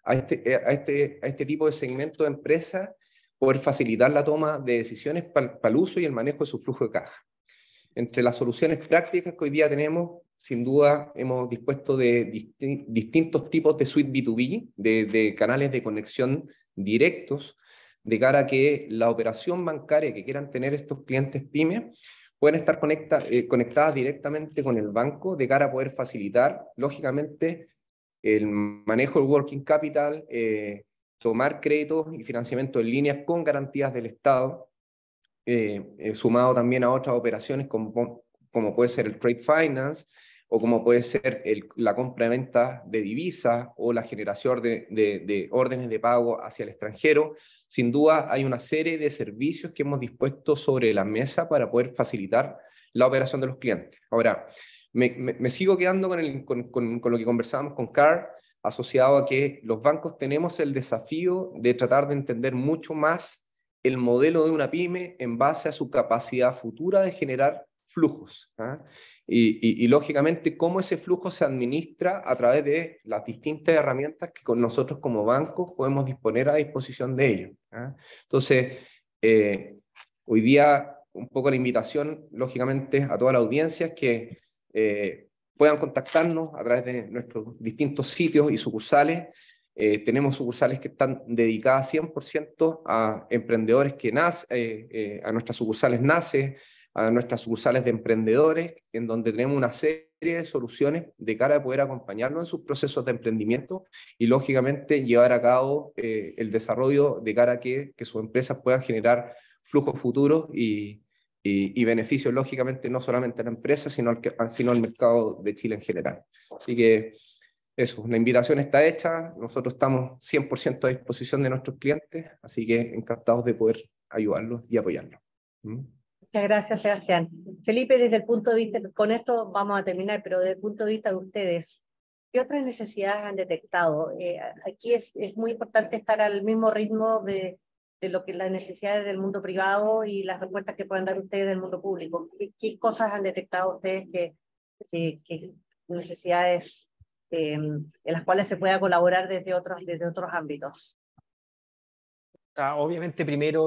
[SPEAKER 5] este tipo de segmento de empresas poder facilitar la toma de decisiones para el uso y el manejo de su flujo de caja. Entre las soluciones prácticas que hoy día tenemos, sin duda hemos dispuesto de distintos tipos de suite B2B, de canales de conexión directos, de cara a que la operación bancaria que quieran tener estos clientes pymes pueden estar conectadas directamente con el banco, de cara a poder facilitar, lógicamente, el manejo del working capital, tomar créditos y financiamiento en línea con garantías del Estado, sumado también a otras operaciones como puede ser el trade finance, o como puede ser la compra-venta de divisas, o la generación de órdenes de pago hacia el extranjero. Sin duda hay una serie de servicios que hemos dispuesto sobre la mesa para poder facilitar la operación de los clientes. Ahora, me sigo quedando con lo que conversábamos con Carl, asociado a que los bancos tenemos el desafío de tratar de entender mucho más el modelo de una pyme en base a su capacidad futura de generar flujos, ¿eh? Y lógicamente cómo ese flujo se administra a través de las distintas herramientas que con nosotros como bancos podemos disponer a disposición de ellos, ¿eh? Entonces, hoy día un poco la invitación, lógicamente, a toda la audiencia es que puedan contactarnos a través de nuestros distintos sitios y sucursales. Tenemos sucursales que están dedicadas 100% a emprendedores que a nuestras sucursales NACE, a nuestras sucursales de emprendedores, en donde tenemos una serie de soluciones de cara a poder acompañarlos en sus procesos de emprendimiento, y lógicamente llevar a cabo el desarrollo de cara a que sus empresas puedan generar flujos futuros y y beneficios, lógicamente, no solamente a la empresa, sino al mercado de Chile en general. Así que eso, la invitación está hecha, nosotros estamos 100% a disposición de nuestros clientes, así que encantados de poder ayudarlos y apoyarlos.
[SPEAKER 1] Muchas gracias, Sebastián. Felipe, desde el punto de vista, con esto vamos a terminar, pero desde el punto de vista de ustedes, ¿qué otras necesidades han detectado? Aquí es muy importante estar al mismo ritmo de lo que las necesidades del mundo privado y las respuestas que puedan dar ustedes del mundo público. ¿Qué cosas han detectado ustedes que necesidades en las cuales se pueda colaborar desde otros ámbitos?
[SPEAKER 4] Obviamente, primero,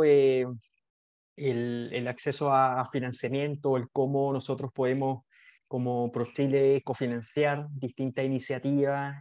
[SPEAKER 4] el acceso a financiamiento, el cómo nosotros podemos, como ProChile, cofinanciar distintas iniciativas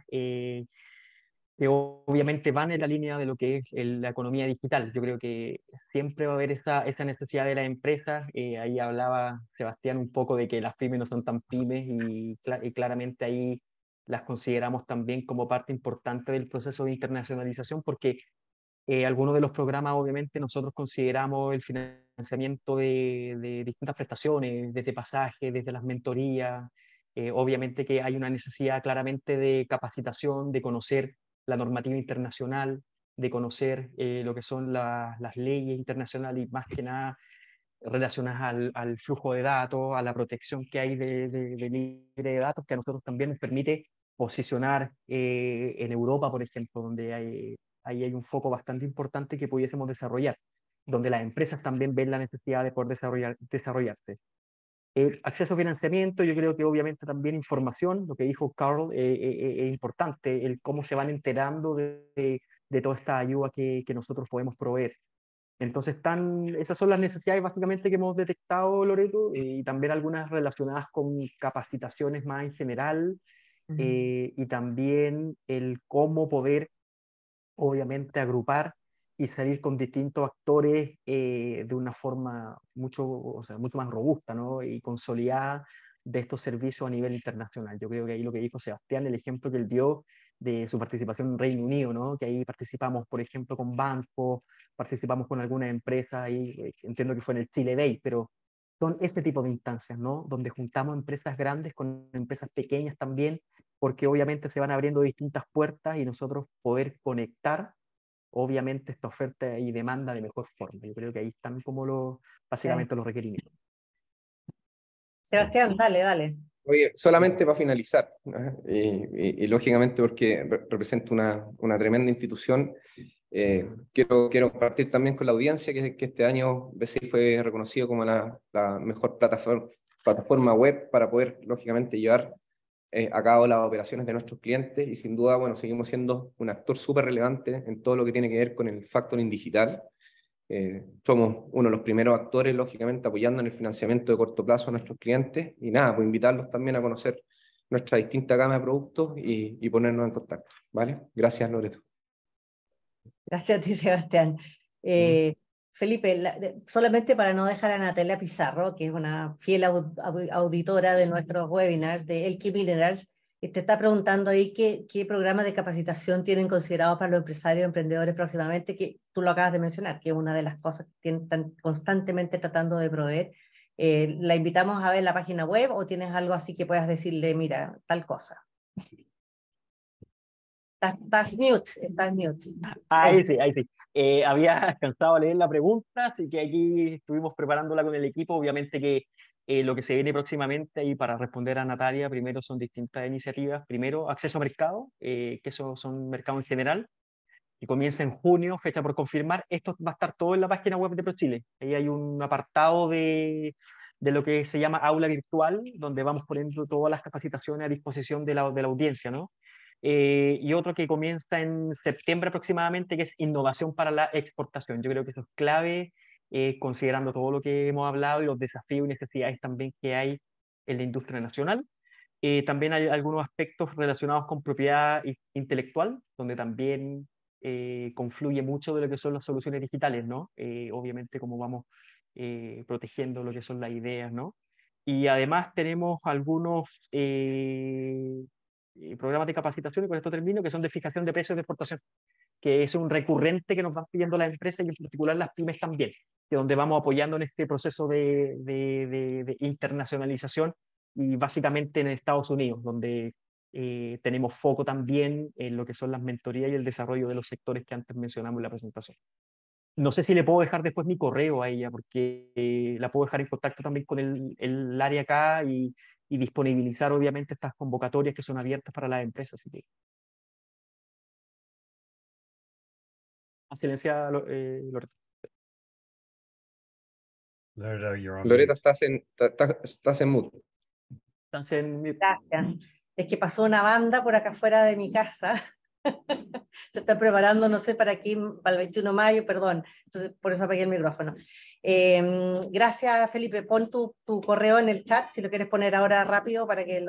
[SPEAKER 4] que obviamente van en la línea de lo que es la economía digital. Yo creo que siempre va a haber esa necesidad de las empresas. Ahí hablaba Sebastián un poco de que las pymes no son tan pymes y claramente ahí las consideramos también como parte importante del proceso de internacionalización, porque algunos de los programas, obviamente, nosotros consideramos el financiamiento de distintas prestaciones, desde pasajes, desde las mentorías. Obviamente que hay una necesidad claramente de capacitación, de conocer la normativa internacional, de conocer lo que son las leyes internacionales y más que nada relacionadas al flujo de datos, a la protección que hay de libre de datos, que a nosotros también nos permite posicionar en Europa, por ejemplo, donde ahí hay un foco bastante importante que pudiésemos desarrollar, donde las empresas también ven la necesidad de poder desarrollarse. El acceso a financiamiento, yo creo que obviamente también información, lo que dijo Carl, es importante, el cómo se van enterando de toda esta ayuda que nosotros podemos proveer. Entonces, esas son las necesidades básicamente que hemos detectado, Loreto, y también algunas relacionadas con capacitaciones más en general, y también el cómo poder, obviamente, agrupar y salir con distintos actores de una forma o sea, mucho más robusta, ¿no? Y consolidada de estos servicios a nivel internacional. Yo creo que ahí lo que dijo Sebastián, el ejemplo que él dio de su participación en Reino Unido, ¿no? Que ahí participamos, por ejemplo, con bancos, participamos con algunas empresas, ahí entiendo que fue en el Chile Day, pero son este tipo de instancias, ¿no? Donde juntamos empresas grandes con empresas pequeñas también, porque obviamente se van abriendo distintas puertas y nosotros poder conectar obviamente esta oferta y demanda de mejor forma. Yo creo que ahí están como básicamente los requerimientos.
[SPEAKER 1] Sebastián, dale.
[SPEAKER 5] Oye, solamente para finalizar, ¿no? Y lógicamente porque represento una tremenda institución, quiero compartir también con la audiencia que este año BCI fue reconocido como la mejor plataforma web para poder, lógicamente, llevar a cabo las operaciones de nuestros clientes, y sin duda, bueno, seguimos siendo un actor súper relevante en todo lo que tiene que ver con el factoring digital. Somos uno de los primeros actores, lógicamente, apoyando en el financiamiento de corto plazo a nuestros clientes, y nada, pues invitarlos también a conocer nuestra distinta gama de productos y ponernos en contacto, ¿vale? Gracias, Loreto.
[SPEAKER 1] Gracias a ti, Sebastián. Felipe, solamente para no dejar a Natalia Pizarro, que es una fiel auditora de nuestros webinars de Elke Millennials, te está preguntando ahí qué programa de capacitación tienen considerado para los empresarios y emprendedores próximamente, que tú lo acabas de mencionar, que es una de las cosas que están constantemente tratando de proveer. ¿La invitamos a ver la página web o tienes algo así que puedas decirle, mira, tal cosa? Estás mute.
[SPEAKER 4] Ahí sí, ahí sí. Había alcanzado a leer la pregunta, así que aquí estuvimos preparándola con el equipo. Obviamente que lo que se viene próximamente, y para responder a Natalia, primero son distintas iniciativas. Primero, acceso a mercado, que eso son mercado en general, que comienza en junio, fecha por confirmar. Esto va a estar todo en la página web de ProChile. Ahí hay un apartado de lo que se llama aula virtual, donde vamos poniendo todas las capacitaciones a disposición de la audiencia, ¿no? Y otro que comienza en septiembre aproximadamente, que es innovación para la exportación. Yo creo que eso es clave, considerando todo lo que hemos hablado y los desafíos y necesidades también que hay en la industria nacional. También hay algunos aspectos relacionados con propiedad intelectual, donde también confluye mucho de lo que son las soluciones digitales, ¿no? Obviamente cómo vamos protegiendo lo que son las ideas, ¿no? Y además tenemos algunos programas de capacitación, y con esto termino, que son de fijación de precios de exportación, que es un recurrente que nos van pidiendo las empresas y en particular las pymes también. donde vamos apoyando en este proceso de internacionalización, y básicamente en Estados Unidos, donde tenemos foco también en lo que son las mentorías y el desarrollo de los sectores que antes mencionamos en la presentación. No sé si le puedo dejar después mi correo a ella, porque la puedo dejar en contacto también con el área acá, y disponibilizar obviamente estas convocatorias que son abiertas para las empresas. Así que... Excelencia, Loreto.
[SPEAKER 6] Loretta, you're on
[SPEAKER 5] Loreta,
[SPEAKER 6] mute.
[SPEAKER 5] estás en mute.
[SPEAKER 4] Entonces,
[SPEAKER 1] Gracias. Es que pasó una banda por acá afuera de mi casa. Se está preparando, no sé para qué, para el 21 de mayo, perdón. Entonces, por eso apagué el micrófono. Gracias, Felipe. Pon tu correo en el chat, si lo quieres poner ahora rápido para que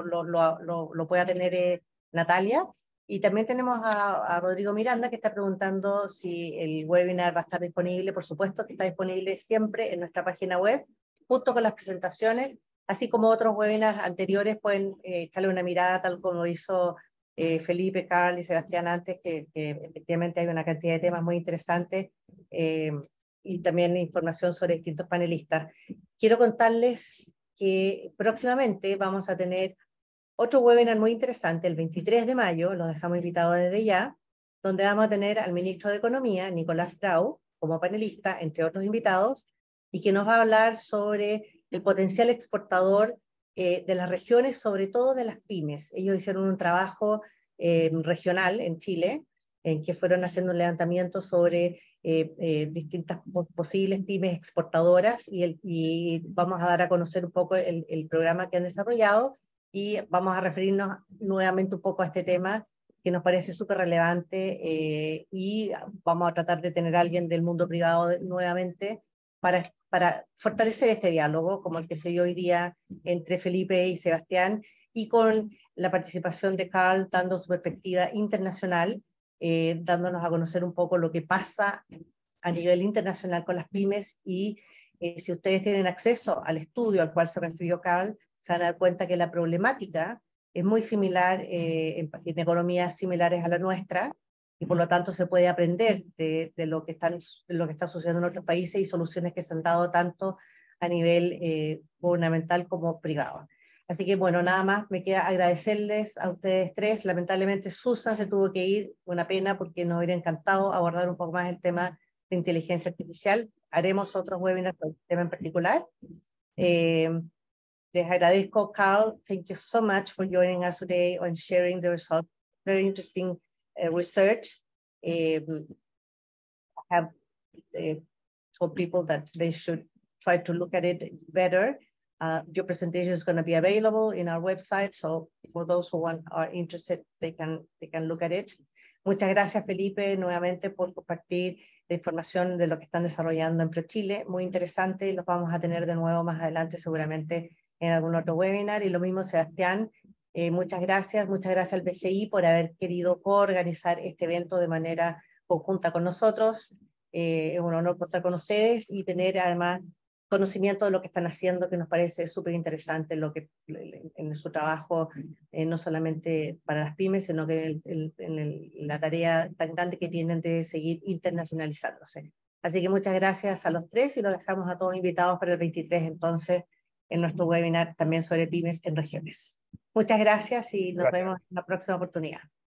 [SPEAKER 1] lo pueda tener Natalia. Y también tenemos a Rodrigo Miranda, que está preguntando si el webinar va a estar disponible. Por supuesto que está disponible siempre en nuestra página web, junto con las presentaciones, así como otros webinars anteriores. Pueden echarle una mirada, tal como hizo Felipe, Carl y Sebastián antes, que efectivamente hay una cantidad de temas muy interesantes, y también información sobre distintos panelistas. Quiero contarles que próximamente vamos a tener otro webinar muy interesante, el 23 de mayo, los dejamos invitados desde ya, donde vamos a tener al ministro de Economía, Nicolás Grau, como panelista, entre otros invitados, y que nos va a hablar sobre el potencial exportador de las regiones, sobre todo de las pymes. Ellos hicieron un trabajo regional en Chile, en que fueron haciendo un levantamiento sobre distintas posibles pymes exportadoras, y vamos a dar a conocer un poco el programa que han desarrollado, y vamos a referirnos nuevamente un poco a este tema que nos parece súper relevante, y vamos a tratar de tener a alguien del mundo privado nuevamente para fortalecer este diálogo, como el que se dio hoy día entre Felipe y Sebastián, y con la participación de Carl dando su perspectiva internacional, dándonos a conocer un poco lo que pasa a nivel internacional con las pymes. Y si ustedes tienen acceso al estudio al cual se refirió Carl, se van a dar cuenta que la problemática es muy similar en economías similares a la nuestra, y por lo tanto se puede aprender de lo que está sucediendo en otros países, y soluciones que se han dado tanto a nivel gubernamental como privado. Así que bueno, nada más me queda agradecerles a ustedes tres. Lamentablemente Susan se tuvo que ir, una pena, porque nos hubiera encantado abordar un poco más el tema de inteligencia artificial. Haremos otros webinars sobre el tema en particular. Les agradezco, Carl. Thank you so much for joining us today and sharing the results. Very interesting research. I have told people that they should try to look at it better. Your presentation is going to be available in our website, so for those who are interested, they can look at it. Muchas gracias, Felipe, nuevamente por compartir la información de lo que están desarrollando en ProChile. Muy interesante, y los vamos a tener de nuevo más adelante seguramente en algún otro webinar. Y lo mismo, Sebastián, muchas gracias al BCI por haber querido coorganizar este evento de manera conjunta con nosotros. Es un honor contar con ustedes y tener además conocimiento de lo que están haciendo, que nos parece súper interesante en su trabajo, no solamente para las pymes, sino que en la tarea tan grande que tienen de seguir internacionalizándose. Así que muchas gracias a los tres, y los dejamos a todos invitados para el 23, entonces, en nuestro webinar también sobre pymes en regiones. Muchas gracias, y nos vemos en la próxima oportunidad.